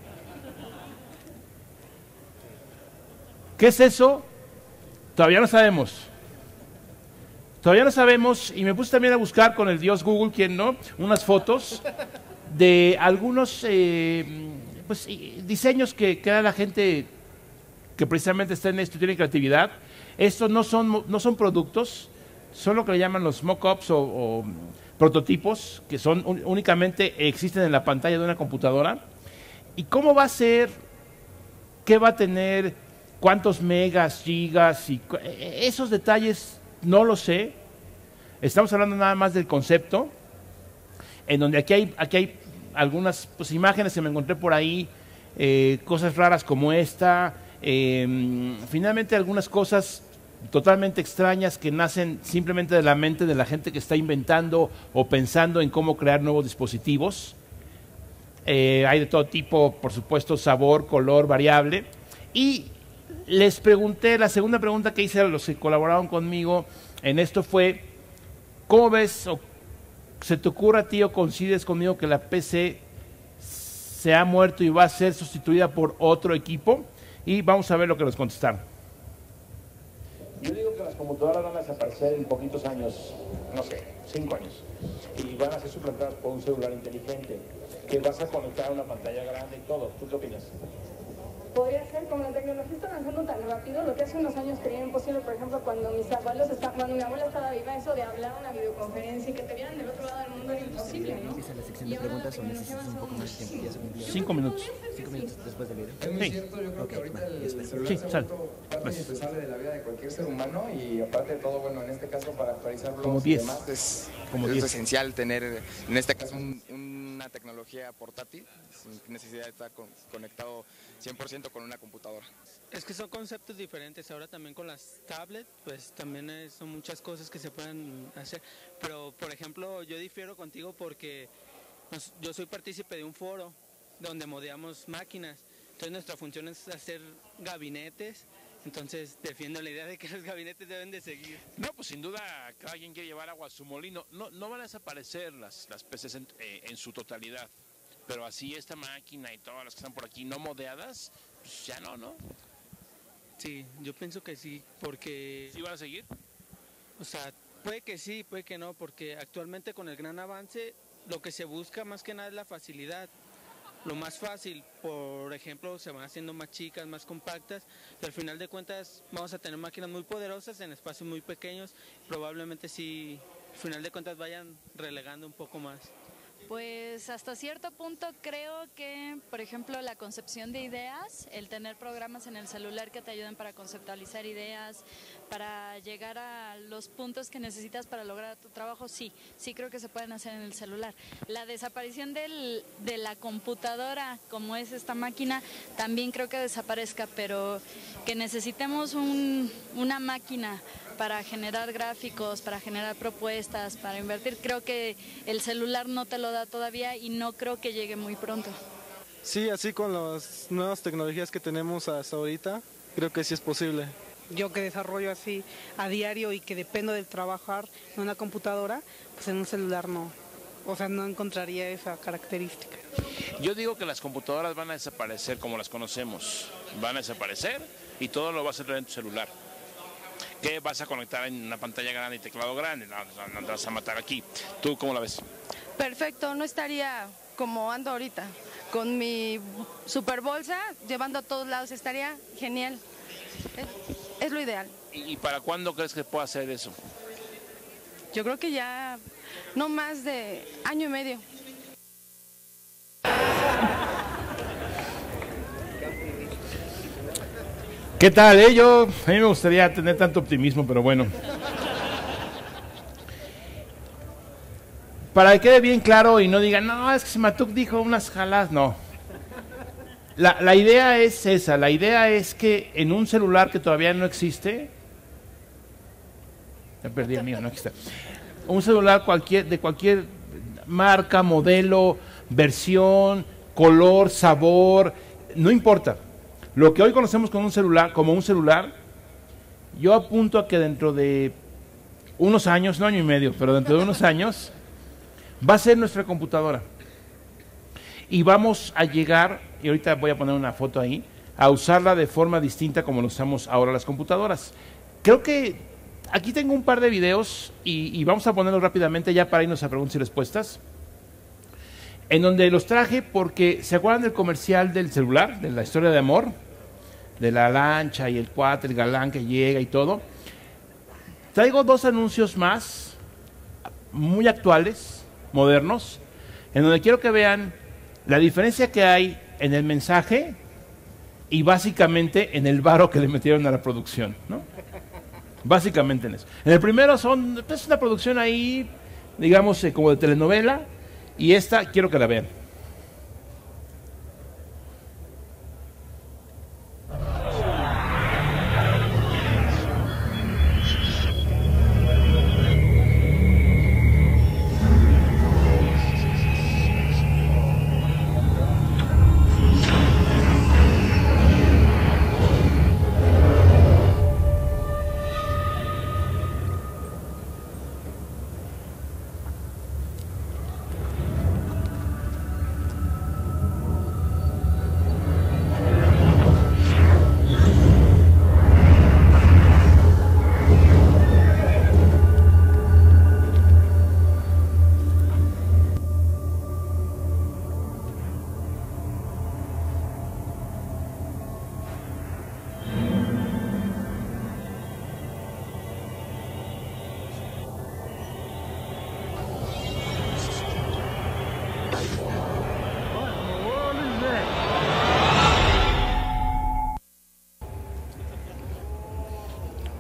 B: ¿Qué es eso? Todavía no sabemos. Todavía no sabemos, y me puse también a buscar con el dios Google, ¿quién no? Unas fotos de algunos eh, pues, diseños que, que la gente que precisamente está en esto, tiene creatividad. Estos no son, no son productos, son lo que le llaman los mock-ups o, o prototipos, que son un, únicamente existen en la pantalla de una computadora. ¿Y cómo va a ser? ¿Qué va a tener? ¿Cuántos megas, gigas? Y esos detalles no lo sé. Estamos hablando nada más del concepto, en donde aquí hay, aquí hay algunas pues, imágenes que me encontré por ahí, eh, cosas raras como esta, eh, finalmente algunas cosas totalmente extrañas que nacen simplemente de la mente de la gente que está inventando o pensando en cómo crear nuevos dispositivos. Eh, hay de todo tipo, por supuesto, sabor, color, variable. Y les pregunté, la segunda pregunta que hice a los que colaboraron conmigo en esto fue, ¿cómo ves o se te ocurre a ti o coincides conmigo que la P C se ha muerto y va a ser sustituida por otro equipo? Y vamos a ver lo que nos contestaron.
L: Yo digo que las computadoras van a desaparecer en poquitos años, no sé, cinco años, y van a ser suplantadas por un celular inteligente, que vas a conectar a una pantalla grande y todo. ¿Tú qué opinas?
I: Podría ser, como la tecnología está avanzando tan rápido, lo que hace unos años creía imposible, por ejemplo, cuando mis abuelos estaban, cuando mi abuela estaba viva, eso de hablar una videoconferencia y que te vieran del otro lado del mundo era imposible, ¿no?
M: Empieza la sección de preguntas o necesitas un poco más de tiempo. Ya se cumplió.
B: Cinco minutos.
M: Cinco minutos después del video.
H: Es muy
B: Sí.
H: cierto, yo creo
M: Ok,
H: que ahorita
M: va,
H: el,
M: ya está.
H: el celular
B: Sí,
H: se ha
B: sal.
H: vuelto parte
B: Gracias.
H: indispensable de la vida de cualquier ser humano y aparte de todo, bueno, en este caso para actualizar blogs
B: Como
H: y
B: diez.
H: demás es,
B: Como
H: es
B: diez.
H: esencial tener, en este caso, un- una tecnología portátil sin necesidad de estar con- conectado cien por ciento con una computadora.
F: Es que son conceptos diferentes. Ahora también con las tablets, pues también es- son muchas cosas que se pueden hacer. Pero, por ejemplo, yo difiero contigo porque nos- yo soy partícipe de un foro donde modeamos máquinas. Entonces nuestra función es hacer gabinetes. Entonces defiendo la idea de que los gabinetes deben de seguir.
N: No, pues sin duda cada quien quiere llevar agua a su molino. No, no van a desaparecer las, las P Cs en, eh, en su totalidad. Pero así esta máquina y todas las que están por aquí no modeadas, pues ya no, ¿no?
F: Sí, yo pienso que sí, porque...
N: ¿Sí van a seguir?
F: O sea, puede que sí, puede que no, porque actualmente con el gran avance lo que se busca más que nada es la facilidad. Lo más fácil, por ejemplo, se van haciendo más chicas, más compactas, y al final de cuentas vamos a tener máquinas muy poderosas en espacios muy pequeños, probablemente sí, al final de cuentas vayan relegando un poco más.
O: Pues hasta cierto punto creo que, por ejemplo, la concepción de ideas, el tener programas en el celular que te ayuden para conceptualizar ideas, para llegar a los puntos que necesitas para lograr tu trabajo, sí, sí creo que se pueden hacer en el celular. La desaparición del, de la computadora, como es esta máquina, también creo que desaparezca, pero que necesitemos un, una máquina para generar gráficos, para generar propuestas, para invertir, creo que el celular no te lo da todavía y no creo que llegue muy pronto.
J: Sí, así con las nuevas tecnologías que tenemos hasta ahorita, creo que sí es posible.
G: Yo que desarrollo así a diario y que dependo de trabajar en una computadora, pues en un celular no. O sea, no encontraría esa característica.
N: Yo digo que las computadoras van a desaparecer como las conocemos. Van a desaparecer y todo lo vas a tener en tu celular. ¿Qué vas a conectar en una pantalla grande y teclado grande? No, no, no te vas a matar aquí. ¿Tú cómo la ves?
P: Perfecto, no estaría como ando ahorita, con mi super bolsa, llevando a todos lados, estaría genial. Es, es lo ideal.
N: ¿Y, y para cuándo crees que pueda hacer eso?
P: Yo creo que ya no más de año y medio.
B: ¿Qué tal? Eh? Yo, a mí me gustaría tener tanto optimismo, pero bueno. Para que quede bien claro y no digan, no, es que Simatuk dijo unas jalas, no. La, la idea es esa, la idea es que en un celular que todavía no existe, ya perdí el mío, no existe, un celular cualquier, de cualquier marca, modelo, versión, color, sabor, no importa. Lo que hoy conocemos con un celular, como un celular, yo apunto a que dentro de unos años, no año y medio, pero dentro de unos años, va a ser nuestra computadora. Y vamos a llegar, y ahorita voy a poner una foto ahí, a usarla de forma distinta como lo usamos ahora las computadoras. Creo que aquí tengo un par de videos y, y vamos a ponerlos rápidamente ya para irnos a preguntas y respuestas, en donde los traje porque, ¿se acuerdan del comercial del celular, de la historia de amor? De la lancha y el cuate, el galán que llega y todo. Traigo dos anuncios más, muy actuales, modernos, en donde quiero que vean la diferencia que hay en el mensaje y básicamente en el varo que le metieron a la producción, ¿no? Básicamente en eso. En el primero son, es una producción ahí, digamos, eh, como de telenovela, y esta quiero que la vean.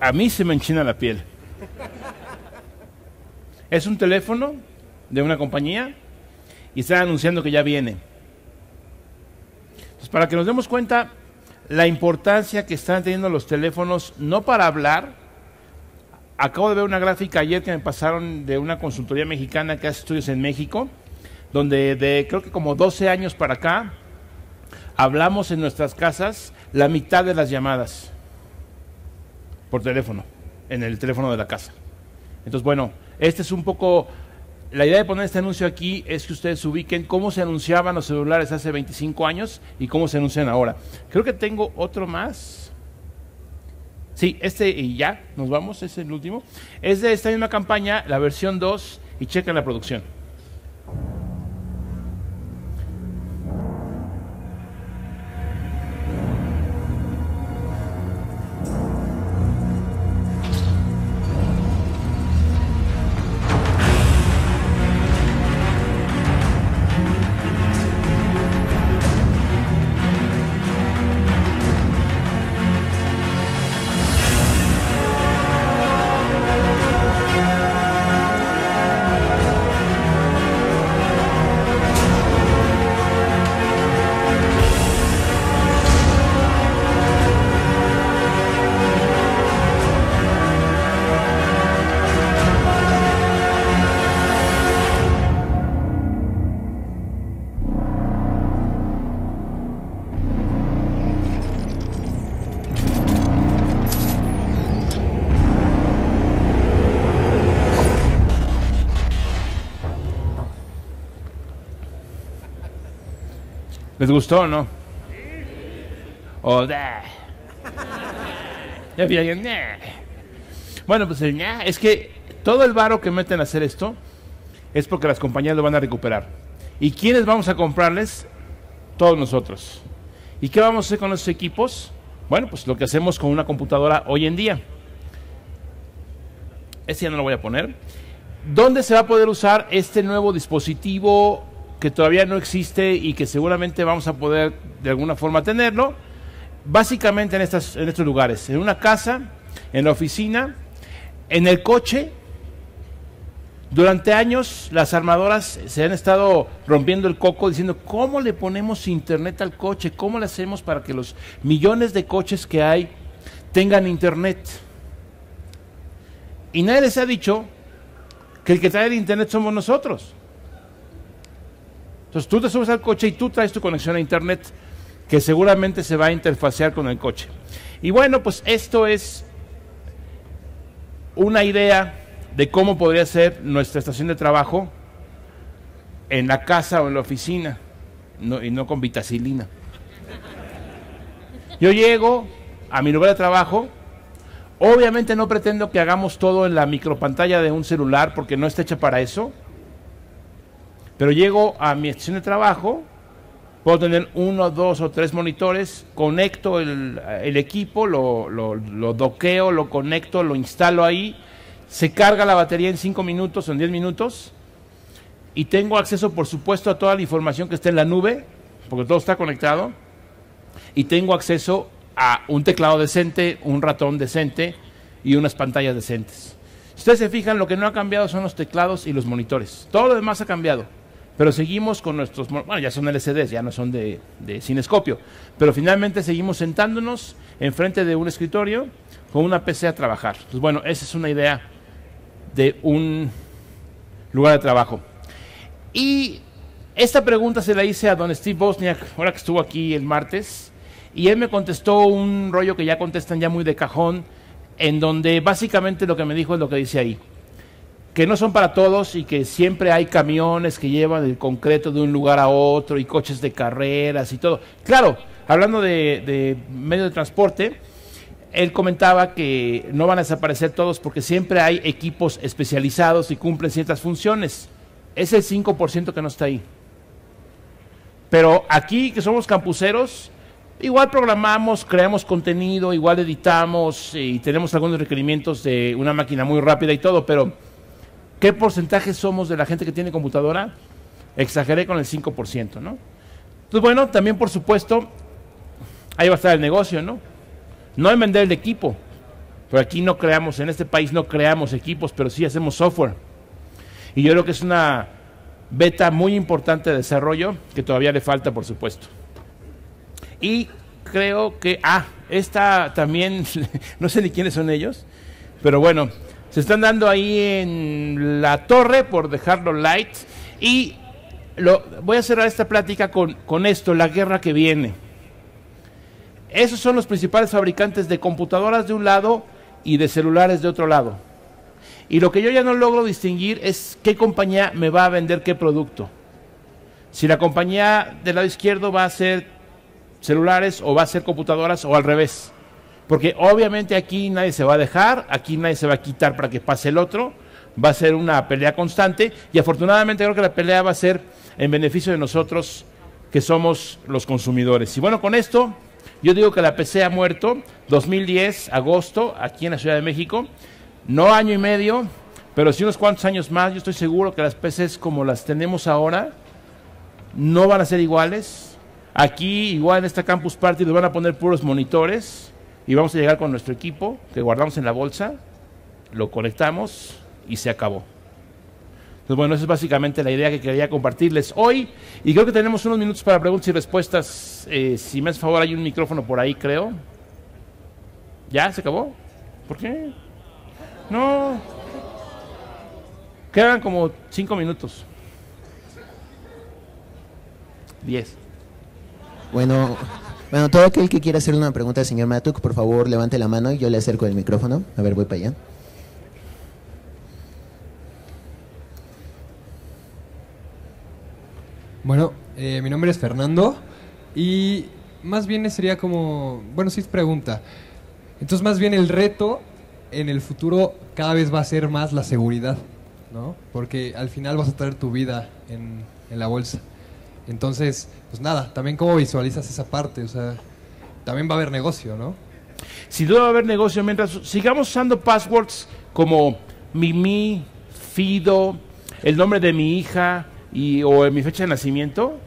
B: a mí se me enchina la piel. Es un teléfono de una compañía y están anunciando que ya viene. Entonces, para que nos demos cuenta la importancia que están teniendo los teléfonos, no para hablar. Acabo de ver una gráfica ayer que me pasaron de una consultoría mexicana que hace estudios en México, donde de creo que como doce años para acá, hablamos en nuestras casas la mitad de las llamadas por teléfono, en el teléfono de la casa. Entonces, bueno, este es un poco, la idea de poner este anuncio aquí es que ustedes ubiquen cómo se anunciaban los celulares hace veinticinco años y cómo se anuncian ahora. Creo que tengo otro más. Sí, este y ya, nos vamos, es el último. Es de esta misma campaña, la versión dos, y chequen la producción. ¿Les gustó o no? O da. Ya vi alguien, nah. Bueno, pues el nah, es que todo el varo que meten a hacer esto es porque las compañías lo van a recuperar. ¿Y quiénes vamos a comprarles? Todos nosotros. ¿Y qué vamos a hacer con esos equipos? Bueno, pues lo que hacemos con una computadora hoy en día. Este ya no lo voy a poner. ¿Dónde se va a poder usar este nuevo dispositivo que todavía no existe y que seguramente vamos a poder de alguna forma tenerlo? Básicamente en, estas, en estos lugares, en una casa, en la oficina, en el coche. Durante años las armadoras se han estado rompiendo el coco diciendo ¿cómo le ponemos internet al coche? ¿Cómo le hacemos para que los millones de coches que hay tengan internet? Y nadie les ha dicho que el que trae el internet somos nosotros. Entonces tú te subes al coche y tú traes tu conexión a internet que seguramente se va a interfacear con el coche. Y bueno, pues esto es una idea de cómo podría ser nuestra estación de trabajo en la casa o en la oficina, no, y no con vitacilina. Yo llego a mi lugar de trabajo, obviamente no pretendo que hagamos todo en la micropantalla de un celular porque no está hecha para eso, pero llego a mi estación de trabajo, puedo tener uno, dos o tres monitores, conecto el, el equipo, lo, lo, lo doqueo, lo conecto, lo instalo ahí, se carga la batería en cinco minutos o en diez minutos y tengo acceso, por supuesto, a toda la información que está en la nube, porque todo está conectado, y tengo acceso a un teclado decente, un ratón decente y unas pantallas decentes. Si ustedes se fijan, lo que no ha cambiado son los teclados y los monitores. Todo lo demás ha cambiado, pero seguimos con nuestros, bueno, ya son L C Ds, ya no son de, de cinescopio, pero finalmente seguimos sentándonos enfrente de un escritorio con una P C a trabajar. Pues bueno, esa es una idea de un lugar de trabajo. Y esta pregunta se la hice a don Steve Wozniak, ahora que estuvo aquí el martes, y él me contestó un rollo que ya contestan ya muy de cajón, en donde básicamente lo que me dijo es lo que dice ahí, que no son para todos y que siempre hay camiones que llevan el concreto de un lugar a otro y coches de carreras y todo. Claro, hablando de, de medios de transporte, él comentaba que no van a desaparecer todos porque siempre hay equipos especializados y cumplen ciertas funciones. Es el cinco por ciento que no está ahí. Pero aquí, que somos campuseros, igual programamos, creamos contenido, igual editamos y tenemos algunos requerimientos de una máquina muy rápida y todo, pero ¿qué porcentaje somos de la gente que tiene computadora? Exageré con el cinco por ciento, ¿no? Entonces, bueno, también por supuesto, ahí va a estar el negocio, ¿no? No en vender el equipo, Pero aquí no creamos, en este país no creamos equipos, pero sí hacemos software. Y yo creo que es una beta muy importante de desarrollo que todavía le falta, por supuesto. Y creo que, ah, esta también, no sé ni quiénes son ellos, pero bueno, se están dando ahí en la torre, por dejarlo light, y lo, voy a cerrar esta plática con, con esto, la guerra que viene. Esos son los principales fabricantes de computadoras de un lado y de celulares de otro lado. Y lo que yo ya no logro distinguir es qué compañía me va a vender qué producto. Si la compañía del lado izquierdo va a hacer celulares o va a hacer computadoras o al revés. Porque obviamente aquí nadie se va a dejar, aquí nadie se va a quitar para que pase el otro. Va a ser una pelea constante y afortunadamente creo que la pelea va a ser en beneficio de nosotros que somos los consumidores. Y bueno, con esto yo digo que la P C ha muerto. Dos mil diez, agosto, aquí en la Ciudad de México. No año y medio, pero sí unos cuantos años más. Yo estoy seguro que las P Cs como las tenemos ahora no van a ser iguales. Aquí, igual en esta Campus Party, nos van a poner puros monitores y vamos a llegar con nuestro equipo que guardamos en la bolsa, lo conectamos y se acabó. Entonces, bueno, esa es básicamente la idea que quería compartirles hoy. Y creo que tenemos unos minutos para preguntas y respuestas. Eh, si me haces favor, hay un micrófono por ahí, creo. ¿Ya? ¿Se acabó? ¿Por qué? No. Quedan como cinco minutos. Diez.
Q: Bueno, bueno, todo aquel que quiera hacerle una pregunta al señor Matuk, por favor, levante la mano y yo le acerco el micrófono. A ver, voy para allá.
R: Bueno, eh, mi nombre es Fernando y más bien sería como, bueno, sí es pregunta. Entonces, más bien el reto en el futuro cada vez va a ser más la seguridad, ¿no? Porque al final vas a traer tu vida en, en la bolsa. Entonces, pues nada, también cómo visualizas esa parte, o sea, también va a haber negocio, ¿no?
B: Sin duda va a haber negocio mientras sigamos usando passwords como Mimi, Fido, el nombre de mi hija y, o mi fecha de nacimiento.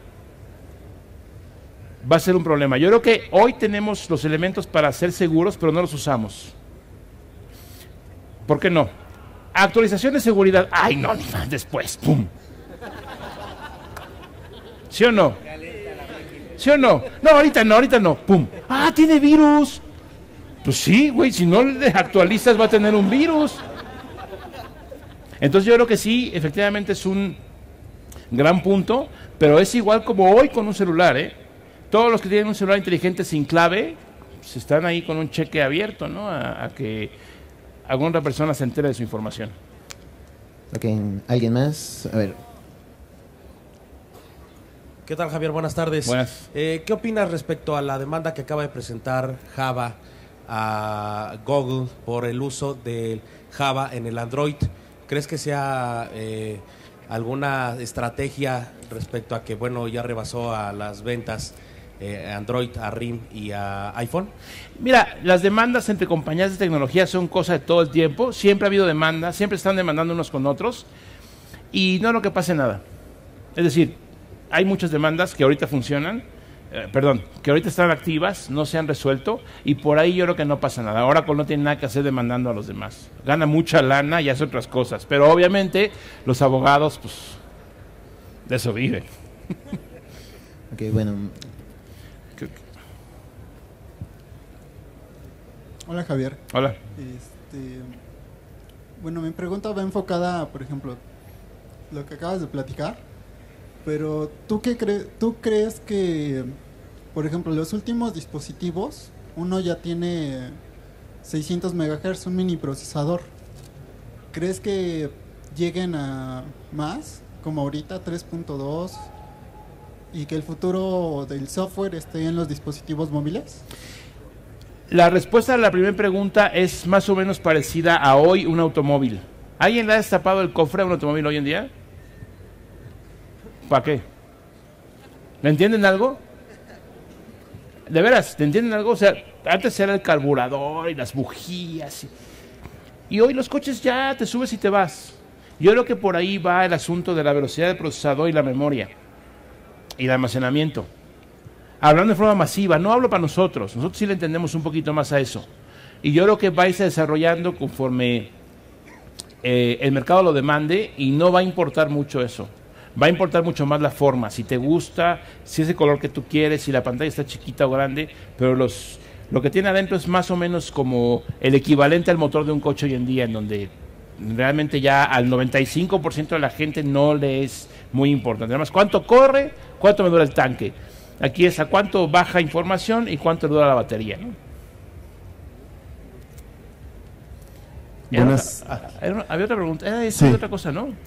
B: Va a ser un problema. Yo creo que hoy tenemos los elementos para ser seguros, pero no los usamos. ¿Por qué no? Actualización de seguridad. Ay, no, ni más después. ¡Pum! ¿Sí o no? ¿Sí o no? No, ahorita no, ahorita no. ¡Pum! ¡Ah, tiene virus! Pues sí, güey, si no le actualizas va a tener un virus. Entonces yo creo que sí, efectivamente es un gran punto, pero es igual como hoy con un celular, ¿eh? Todos los que tienen un celular inteligente sin clave, pues están ahí con un cheque abierto, ¿no? A, a que alguna otra persona se entere de su información.
Q: Ok, ¿alguien más? A ver.
S: ¿Qué tal, Javier? Buenas tardes.
B: Buenas.
S: Eh, ¿Qué opinas respecto a la demanda que acaba de presentar Java a Google por el uso del Java en el Android? ¿Crees que sea eh, alguna estrategia respecto a que, bueno, ya rebasó a las ventas eh, Android, a R I M y a iPhone?
B: Mira, las demandas entre compañías de tecnología son cosa de todo el tiempo. Siempre ha habido demandas, siempre están demandando unos con otros y no es lo que pase nada. Es decir, hay muchas demandas que ahorita funcionan, eh, perdón, que ahorita están activas, no se han resuelto y por ahí yo creo que no pasa nada. Oracle no tiene nada que hacer demandando a los demás. Gana mucha lana y hace otras cosas, pero obviamente los abogados, pues, de eso viven.
Q: Ok, bueno.
T: Hola, Javier.
B: Hola.
T: Este, bueno, mi pregunta va enfocada, por ejemplo, lo que acabas de platicar, pero ¿tú qué crees? ¿Tú crees que, por ejemplo, los últimos dispositivos, uno ya tiene seiscientos megahertz, un mini procesador? ¿Crees que lleguen a más, como ahorita, tres punto dos, y que el futuro del software esté en los dispositivos móviles?
B: La respuesta a la primera pregunta es más o menos parecida a hoy un automóvil. ¿Alguien le ha destapado el cofre a un automóvil hoy en día? ¿Para qué? ¿Me entienden algo? De veras, ¿te entienden algo? O sea, antes era el carburador y las bujías. Y, y hoy los coches ya te subes y te vas. Yo creo que por ahí va el asunto de la velocidad del procesador y la memoria. Y el almacenamiento. Hablando de forma masiva, no hablo para nosotros. Nosotros sí le entendemos un poquito más a eso. y yo creo que va a irse desarrollando conforme eh, el mercado lo demande, y no va a importar mucho eso. Va a importar mucho más la forma, si te gusta, si es el color que tú quieres, si la pantalla está chiquita o grande, pero los, lo que tiene adentro es más o menos como el equivalente al motor de un coche hoy en día, en donde realmente ya al noventa y cinco por ciento de la gente no le es muy importante. Además, ¿cuánto corre? ¿Cuánto me dura el tanque? Aquí es a cuánto baja información y cuánto dura la batería, ¿no?
U: Buenas.
B: Era otra, era, había otra pregunta, era eso,
U: Sí.
B: otra cosa, ¿no?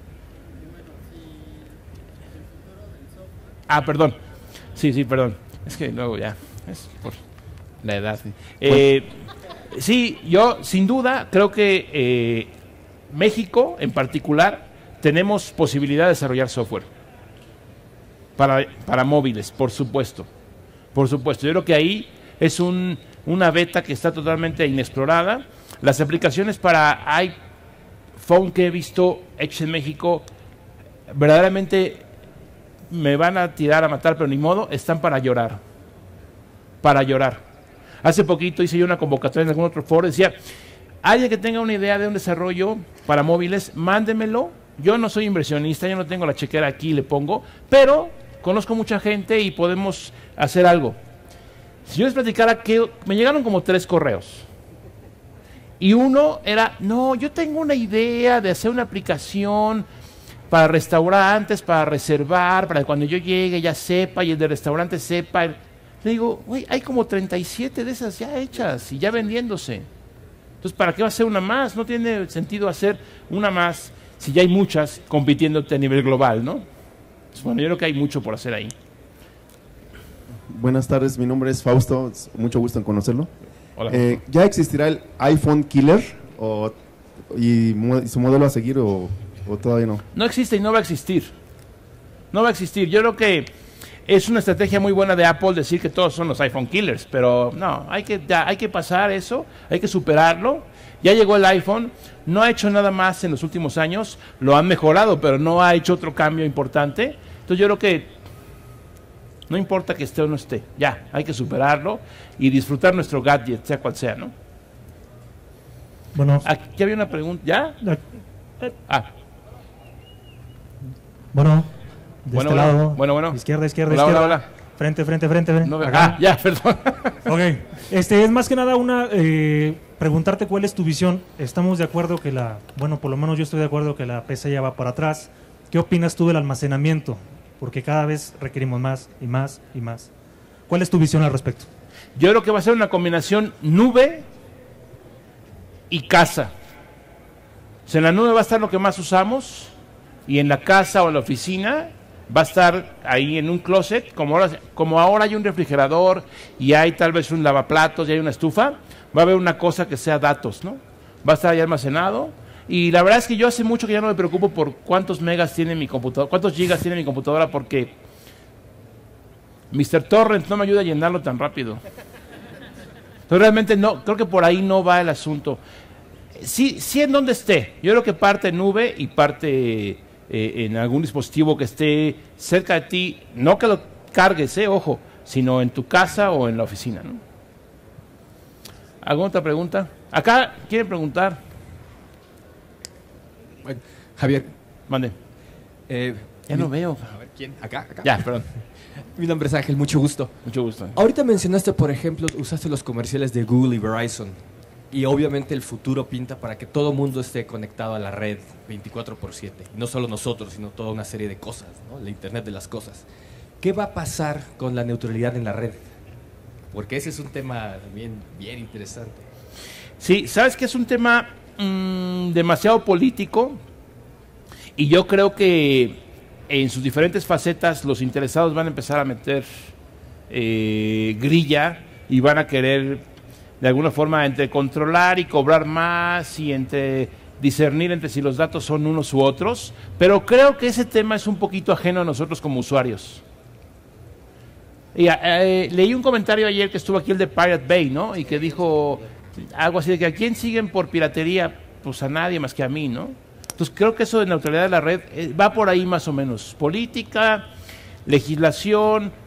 B: Ah, perdón. Sí, sí, perdón. Es que luego ya, es por la edad. Eh, sí, yo sin duda creo que eh, México en particular tenemos posibilidad de desarrollar software para, para móviles, por supuesto. Por supuesto. Yo creo que ahí es un, una beta que está totalmente inexplorada. Las aplicaciones para iPhone que he visto hechas en México verdaderamente me van a tirar a matar, pero ni modo, están para llorar. Para llorar. Hace poquito hice yo una convocatoria en algún otro foro, decía, alguien que tenga una idea de un desarrollo para móviles, mándemelo. Yo no soy inversionista, yo no tengo la chequera aquí, le pongo, pero conozco mucha gente y podemos hacer algo. Si yo les platicara que me llegaron como tres correos. Y uno era, no, yo tengo una idea de hacer una aplicación para restaurantes, para reservar, para que cuando yo llegue ya sepa y el de restaurante sepa. Le digo, güey, hay como treinta y siete de esas ya hechas y ya vendiéndose. Entonces, ¿para qué va a hacer una más? No tiene sentido hacer una más si ya hay muchas compitiéndote a nivel global, ¿no? Entonces, bueno, yo creo que hay mucho por hacer ahí.
U: Buenas tardes, mi nombre es Fausto, es mucho gusto en conocerlo.
B: Hola.
U: Eh, ¿Ya existirá el iPhone Killer o, y, mo- y su modelo a seguir o, o todavía no?
B: No existe y no va a existir. No va a existir. Yo creo que es una estrategia muy buena de Apple decir que todos son los iPhone killers, pero no, hay que, ya, hay que pasar eso, hay que superarlo. Ya llegó el iPhone, no ha hecho nada más en los últimos años, lo han mejorado, pero no ha hecho otro cambio importante. Entonces yo creo que no importa que esté o no esté, ya, hay que superarlo y disfrutar nuestro gadget, sea cual sea, ¿no?
V: Bueno.
B: Aquí había una pregunta, ¿ya? Ah.
V: Bueno, de
B: Bueno,
V: este
B: bueno,
V: lado.
B: bueno, bueno.
V: Izquierda, izquierda,
B: Hola,
V: izquierda.
B: hola, hola.
V: Frente, frente, frente. frente.
B: No,
V: Acá.
B: ah, ya, perdón.
V: Ok. Este, es más que nada una eh, preguntarte cuál es tu visión. Estamos de acuerdo que la, bueno, por lo menos yo estoy de acuerdo que la P C ya va para atrás. ¿Qué opinas tú del almacenamiento? Porque cada vez requerimos más y más y más. ¿Cuál es tu visión al respecto?
B: Yo creo que va a ser una combinación nube y casa. O sea, en la nube va a estar lo que más usamos y en la casa o en la oficina va a estar ahí en un closet, como ahora, como ahora hay un refrigerador y hay tal vez un lavaplatos y hay una estufa, va a haber una cosa que sea datos, ¿no? Va a estar ahí almacenado. Y la verdad es que yo hace mucho que ya no me preocupo por cuántos megas tiene mi computadora, cuántos gigas tiene mi computadora, porque mister Torrent no me ayuda a llenarlo tan rápido. Entonces realmente no, creo que por ahí no va el asunto. Sí, sí en donde esté. Yo creo que parte en nube y parte eh, en algún dispositivo que esté cerca de ti, no que lo cargues, eh, ojo, sino en tu casa o en la oficina, ¿no? ¿Alguna otra pregunta? Acá quieren preguntar.
W: Bueno, Javier.
B: Mande.
W: Eh,
B: ya
W: mi,
B: no veo.
W: A ver, ¿quién? Acá, acá.
B: Ya, perdón.
W: Mi nombre es Ángel, mucho gusto.
B: Mucho gusto.
W: Ahorita mencionaste, por ejemplo, usaste los comerciales de Google y Verizon. Y obviamente el futuro pinta para que todo el mundo esté conectado a la red veinticuatro por siete. Y no solo nosotros, sino toda una serie de cosas, ¿no? La Internet de las cosas. ¿Qué va a pasar con la neutralidad en la red? Porque ese es un tema también bien interesante.
B: Sí, sabes que es un tema mmm, demasiado político y yo creo que en sus diferentes facetas los interesados van a empezar a meter eh, grilla y van a querer de alguna forma entre controlar y cobrar más y entre discernir entre si los datos son unos u otros, pero creo que ese tema es un poquito ajeno a nosotros como usuarios. Y, eh, leí un comentario ayer que estuvo aquí el de Pirate Bay, ¿no? Y que dijo algo así de que ¿a quién siguen por piratería? Pues a nadie más que a mí, ¿no? Entonces creo que eso de neutralidad de la red eh, va por ahí más o menos. Política, legislación,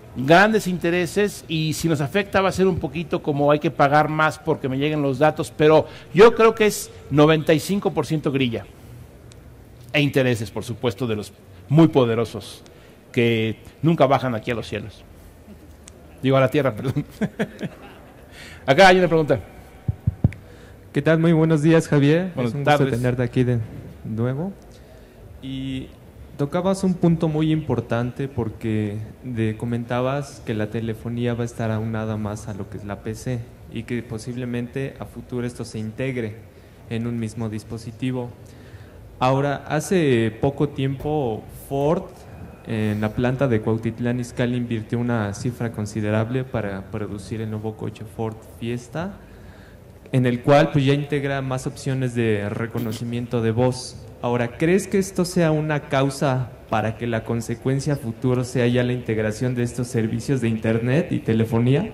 B: grandes intereses, y si nos afecta va a ser un poquito como hay que pagar más porque me lleguen los datos, pero yo creo que es noventa y cinco por ciento grilla e intereses, por supuesto, de los muy poderosos que nunca bajan aquí a los cielos. Digo, a la tierra, perdón. Acá hay una pregunta.
A: ¿Qué tal? Muy buenos días, Javier.
B: Buenas
A: es un
B: tardes.
A: gusto tenerte aquí de nuevo. Y tocabas un punto muy importante porque de, comentabas que la telefonía va a estar aunada más a lo que es la P C y que posiblemente a futuro esto se integre en un mismo dispositivo. Ahora, hace poco tiempo Ford en la planta de Cuautitlán Izcalli invirtió una cifra considerable para producir el nuevo coche Ford Fiesta, en el cual pues ya integra más opciones de reconocimiento de voz. Ahora, ¿crees que esto sea una causa para que la consecuencia futuro sea ya la integración de estos servicios de internet y telefonía?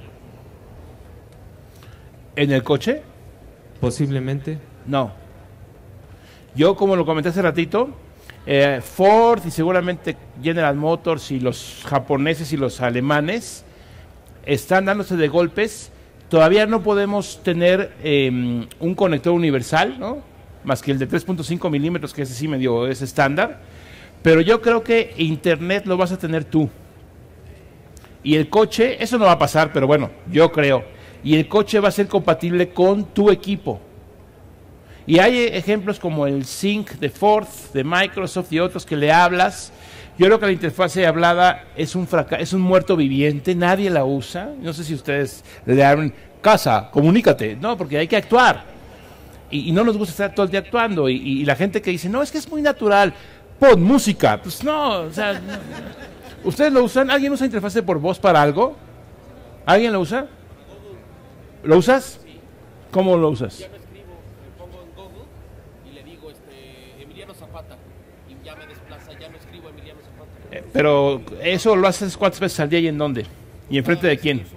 B: ¿En el coche?
A: Posiblemente.
B: No. Yo, como lo comenté hace ratito, eh, Ford y seguramente General Motors y los japoneses y los alemanes están dándose de golpes. Todavía no podemos tener eh, un conector universal, ¿no? Más que el de tres punto cinco milímetros, que ese sí medio es estándar, pero yo creo que internet lo vas a tener tú. Y el coche, eso no va a pasar, pero bueno, yo creo. Y el coche va a ser compatible con tu equipo. Y hay ejemplos como el Sync de Ford, de Microsoft y otros que le hablas. Yo creo que la interfase hablada es un fracaso, es un muerto viviente, nadie la usa. No sé si ustedes le hablan, casa, comunícate. No, porque hay que actuar. Y, y no nos gusta estar todo el día actuando. Y, y la gente que dice, no, es que es muy natural, pon música. Pues no, o sea, no. ¿Ustedes lo usan? ¿Alguien usa interfase por voz para algo? ¿Alguien lo usa? ¿Lo usas? ¿Cómo lo usas?
S: Ya me escribo, me pongo en Google y le digo este, Emiliano Zapata y ya me desplaza, ya no escribo Emiliano Zapata.
B: Eh, pero eso lo haces cuántas veces al día y en dónde? ¿Y enfrente de quién?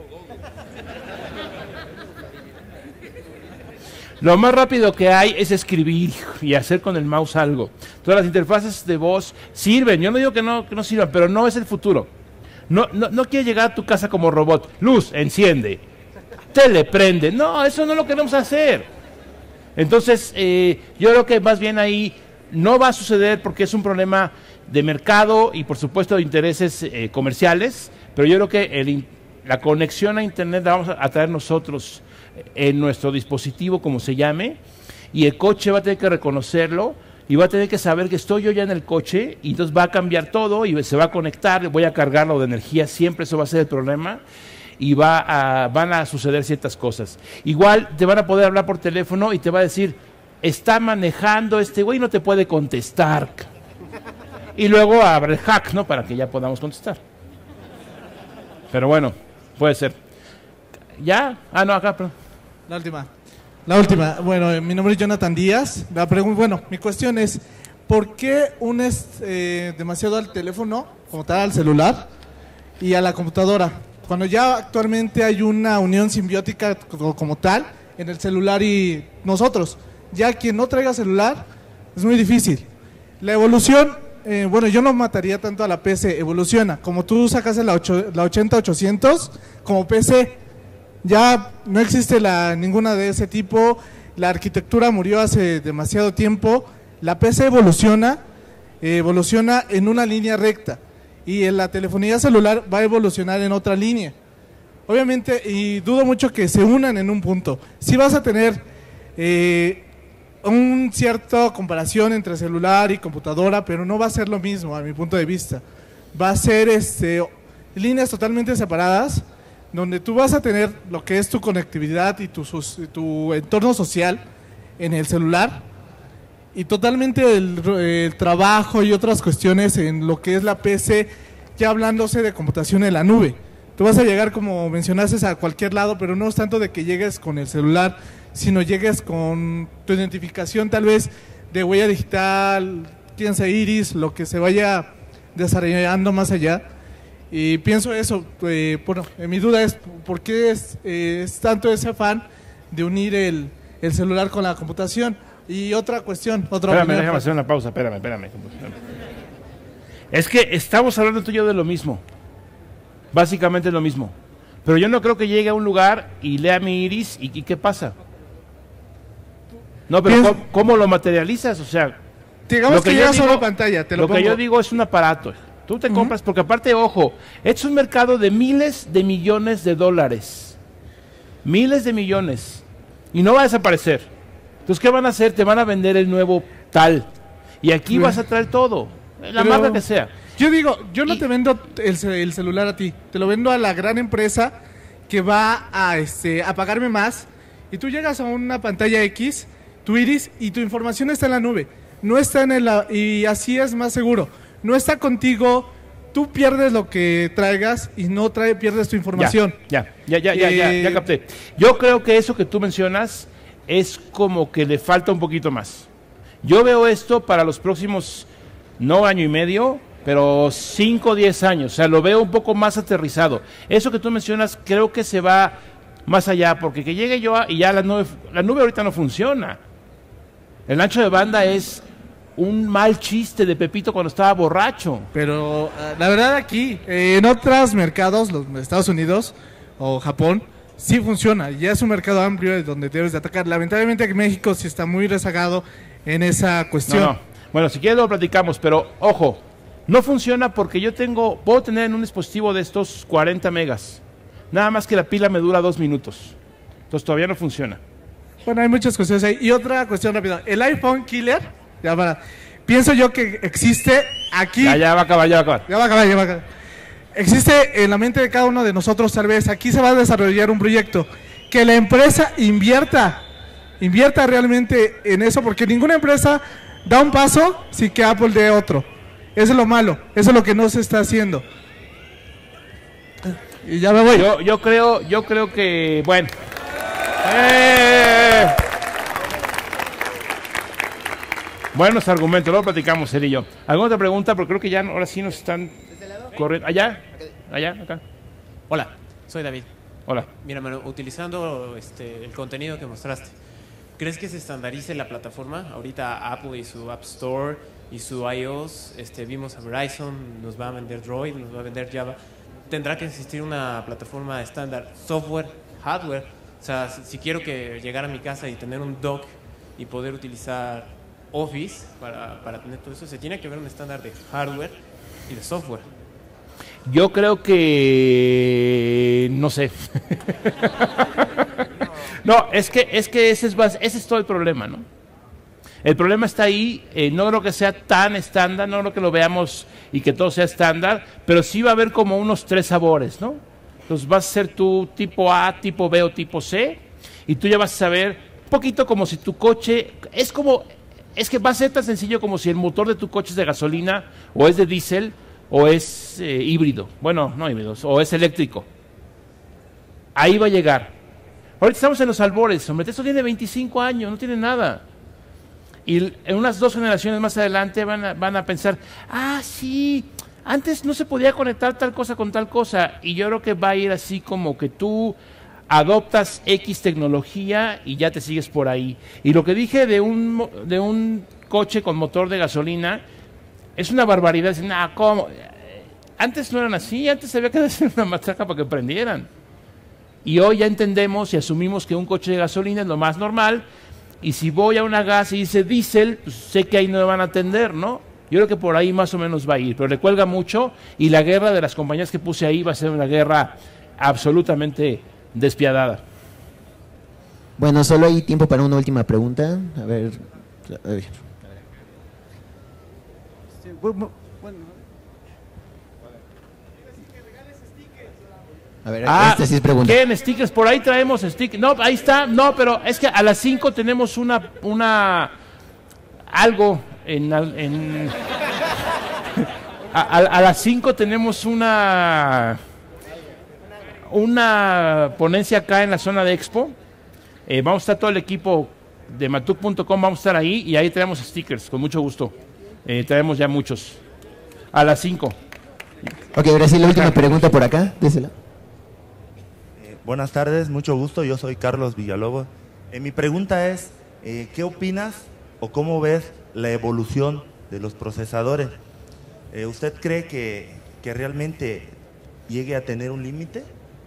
B: Lo más rápido que hay es escribir y hacer con el mouse algo. Todas las interfaces de voz sirven. Yo no digo que no, que no sirvan, pero no es el futuro. No, no, no quiere llegar a tu casa como robot. Luz, enciende. Tele, prende. No, eso no lo queremos hacer. Entonces, eh, yo creo que más bien ahí no va a suceder porque es un problema de mercado y por supuesto de intereses eh, comerciales, pero yo creo que el, la conexión a internet la vamos a, a traer nosotros en nuestro dispositivo, como se llame, y el coche va a tener que reconocerlo y va a tener que saber que estoy yo ya en el coche, y entonces va a cambiar todo y se va a conectar, voy a cargarlo de energía, siempre eso va a ser el problema, y va a, van a suceder ciertas cosas. Igual te van a poder hablar por teléfono y te va a decir, está manejando este güey, no te puede contestar. Y luego abre el hack, ¿no? Para que ya podamos contestar. Pero bueno, puede ser. ¿Ya? Ah, no, acá, perdón.
C: La última. La última. Bueno, mi nombre es Jonathan Díaz. La pregunta, bueno, mi cuestión es, ¿por qué unes eh, demasiado al teléfono, como tal, al celular, y a la computadora? Cuando ya actualmente hay una unión simbiótica como, como tal, en el celular y nosotros. Ya quien no traiga celular, es muy difícil. La evolución, eh, bueno, yo no mataría tanto a la P C, evoluciona. Como tú sacaste la, ocho, la ochenta ochocientos, como P C, ya no existe la, ninguna de ese tipo, la arquitectura murió hace demasiado tiempo, la P C evoluciona, eh, evoluciona en una línea recta y en la telefonía celular va a evolucionar en otra línea. Obviamente, y dudo mucho que se unan en un punto. Sí vas a tener eh, un cierta comparación entre celular y computadora, pero no va a ser lo mismo a mi punto de vista. Va a ser este, líneas totalmente separadas, donde tú vas a tener lo que es tu conectividad y tu, tu entorno social en el celular, y totalmente el, el trabajo y otras cuestiones en lo que es la P C, ya hablándose de computación en la nube. Tú vas a llegar, como mencionaste, a cualquier lado, pero no es tanto de que llegues con el celular, sino llegues con tu identificación tal vez de huella digital, quién sabe, iris, lo que se vaya desarrollando más allá. Y pienso eso, eh, bueno, eh, mi duda es, ¿por qué es, eh, es tanto ese afán de unir el, el celular con la computación? Y otra cuestión, otra
B: Espérame, déjame hacer una pausa, espérame, espérame. Es que estamos hablando tú y yo de lo mismo. Básicamente es lo mismo. Pero yo no creo que llegue a un lugar y lea mi iris y, y ¿qué pasa? No, pero ¿cómo, cómo lo materializas? O sea,
C: digamos
B: lo
C: que,
B: que
C: llegas
B: digo,
C: a una pantalla, te lo,
B: lo
C: pongo.
B: que yo digo es un aparato. Tú te compras, porque aparte, ojo, es un mercado de miles de millones de dólares. Miles de millones. Y no va a desaparecer. Entonces, ¿qué van a hacer? Te van a vender el nuevo tal. Y aquí
C: Sí.
B: vas a traer todo. La
C: Pero
B: marca que sea.
C: Yo digo, yo no te vendo el, ce- el celular a ti, te lo vendo a la gran empresa que va a, este, a pagarme más y tú llegas a una pantalla X, tu iris y tu información está en la nube, no está en el, y así es más seguro, no está contigo, tú pierdes lo que traigas y no trae, pierdes tu información.
B: Ya, ya, ya, ya, ya,
C: Eh,
B: ya capté. Yo creo que eso que tú mencionas es como que le falta un poquito más. Yo veo esto para los próximos, no año y medio, pero cinco o diez años. O sea, lo veo un poco más aterrizado. Eso que tú mencionas creo que se va más allá, porque que llegue yo a, y ya la nube, la nube ahorita no funciona. El ancho de banda es un mal chiste de Pepito cuando estaba borracho.
C: Pero uh, la verdad aquí, eh, en otros mercados, los Estados Unidos o Japón, sí funciona. Ya es un mercado amplio donde debes de atacar. Lamentablemente en México sí está muy rezagado en esa cuestión.
B: No, no. Bueno, si quieres lo platicamos, pero ojo, no funciona porque yo tengo, puedo tener en un dispositivo de estos cuarenta megas. Nada más que la pila me dura dos minutos. Entonces todavía no funciona.
C: Bueno, hay muchas cuestiones ahí. Y otra cuestión rápida. El iPhone Killer, ya para, pienso yo que existe aquí.
B: Ya, ya va a acabar, ya va a acabar.
C: Ya va a acabar, ya va a acabar. Existe en la mente de cada uno de nosotros, tal vez. Aquí se va a desarrollar un proyecto. Que la empresa invierta, invierta realmente en eso, porque ninguna empresa da un paso sin que Apple dé otro. Eso es lo malo, eso es lo que no se está haciendo. Y ya me voy.
B: Yo, yo creo, yo creo que, bueno. ¡Eh! Buenos argumentos, luego platicamos él y yo. ¿Alguna otra pregunta? Porque creo que ya ahora sí nos están corriendo. ¿Allá? ¿Allá? ¿Acá?
D: Hola, soy David.
B: Hola.
D: Mira, mano, utilizando este, el contenido que mostraste, ¿crees que se estandarice la plataforma? Ahorita Apple y su App Store y su iOS, este, vimos a Verizon, nos va a vender Droid, nos va a vender Java. ¿Tendrá que existir una plataforma estándar, software, hardware? O sea, si, si quiero que llegar a mi casa y tener un dock y poder utilizar Office para, para tener todo eso, se tiene que ver un estándar de hardware y de software.
B: Yo creo que no sé. No, es que es que ese es bas- ese es todo el problema, ¿no? El problema está ahí. Eh, no creo que sea tan estándar, no creo que lo veamos y que todo sea estándar, pero sí va a haber como unos tres sabores, ¿no? Entonces vas a ser tu tipo A, tipo B o tipo C, y tú ya vas a saber un poquito como si tu coche es como es que va a ser tan sencillo como si el motor de tu coche es de gasolina o es de diésel o es eh, híbrido. Bueno, no híbrido, o es eléctrico. Ahí va a llegar. Ahorita estamos en los albores, hombre, esto tiene veinticinco años, no tiene nada. Y en unas dos generaciones más adelante van a, van a pensar, ah, sí, antes no se podía conectar tal cosa con tal cosa. Y yo creo que va a ir así como que tú adoptas X tecnología y ya te sigues por ahí. Y lo que dije de un, mo- de un coche con motor de gasolina es una barbaridad. Dicen, ah, ¿cómo? Antes no eran así, antes había que hacer una matraca para que prendieran. Y hoy ya entendemos y asumimos que un coche de gasolina es lo más normal. Y si voy a una gas y dice diésel, pues sé que ahí no me van a atender, ¿no? Yo creo que por ahí más o menos va a ir, pero le cuelga mucho y la guerra de las compañías que puse ahí va a ser una guerra absolutamente despiadada.
Q: Bueno, solo hay tiempo para una última pregunta. A ver. A ver.
C: Sí, bueno, bueno.
Q: A ver,
B: Ah,
Q: este sí es pregunta.
B: ¿quieren stickers? Por ahí traemos stickers. No, ahí está. No, pero es que a las cinco tenemos una, una, algo en, al- en a, a- a las cinco tenemos una, una ponencia acá en la zona de Expo. Eh, vamos a estar todo el equipo de matuk punto com, vamos a estar ahí y ahí traemos stickers, con mucho gusto. Eh, traemos ya muchos. A las cinco.
Q: Ok, ahora sí, la última pregunta por acá. Désela.
E: Buenas tardes, mucho gusto. Yo soy Carlos Villalobos. Eh, mi pregunta es, eh, ¿qué opinas o cómo ves la evolución de los procesadores? Eh, ¿Usted cree que, que realmente llegue a tener un límite?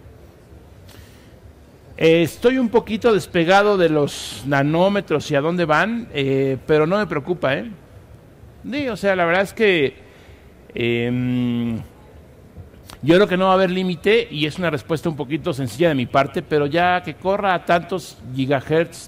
B: Eh, estoy un poquito despegado de los nanómetros y a dónde van, eh, pero no me preocupa, ¿eh? Sí, o sea, la verdad es que eh, yo creo que no va a haber límite y es una respuesta un poquito sencilla de mi parte, pero ya que corra a tantos gigahertz,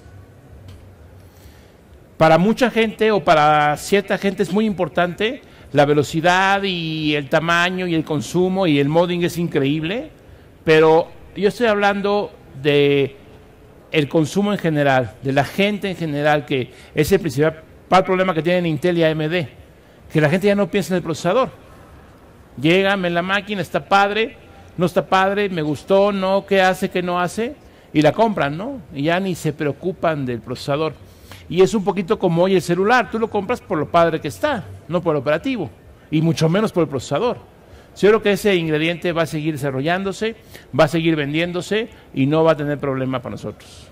B: para mucha gente o para cierta gente es muy importante. La velocidad y el tamaño y el consumo y el modding es increíble, pero yo estoy hablando de el consumo en general, de la gente en general, que es el principal problema que tienen Intel y A M D, que la gente ya no piensa en el procesador. Llega, en la máquina, está padre, no está padre, me gustó, no, qué hace, qué no hace, y la compran, ¿no? Y ya ni se preocupan del procesador. Y es un poquito como hoy el celular, tú lo compras por lo padre que está, no por el operativo, y mucho menos por el procesador. Yo creo que ese ingrediente va a seguir desarrollándose, va a seguir vendiéndose y no va a tener problema para nosotros.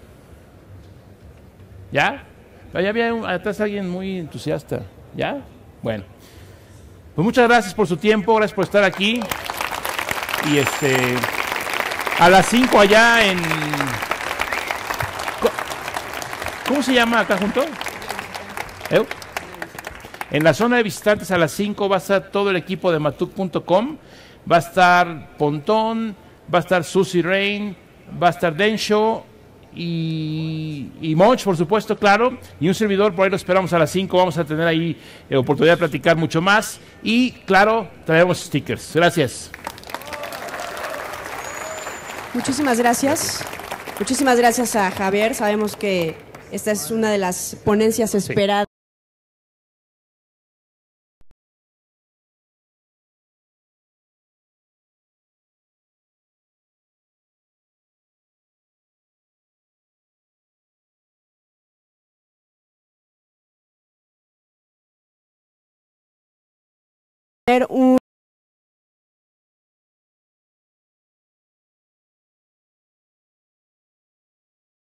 B: ¿Ya? Allá había un, atrás alguien muy entusiasta. ¿Ya? Bueno. Pues muchas gracias por su tiempo, gracias por estar aquí. Y este, a las cinco allá en... ¿Cómo se llama acá junto? ¿Eh? En la zona de visitantes a las cinco va a estar todo el equipo de matuk punto com, va a estar Pontón, va a estar Susie Rain, va a estar Densho y, y Monch, por supuesto, claro, y un servidor, por ahí lo esperamos a las cinco, vamos a tener ahí eh, oportunidad de platicar mucho más y, claro, traemos stickers. Gracias.
I: Muchísimas gracias. Muchísimas gracias a Javier. Sabemos que esta es una de las ponencias esperadas. Un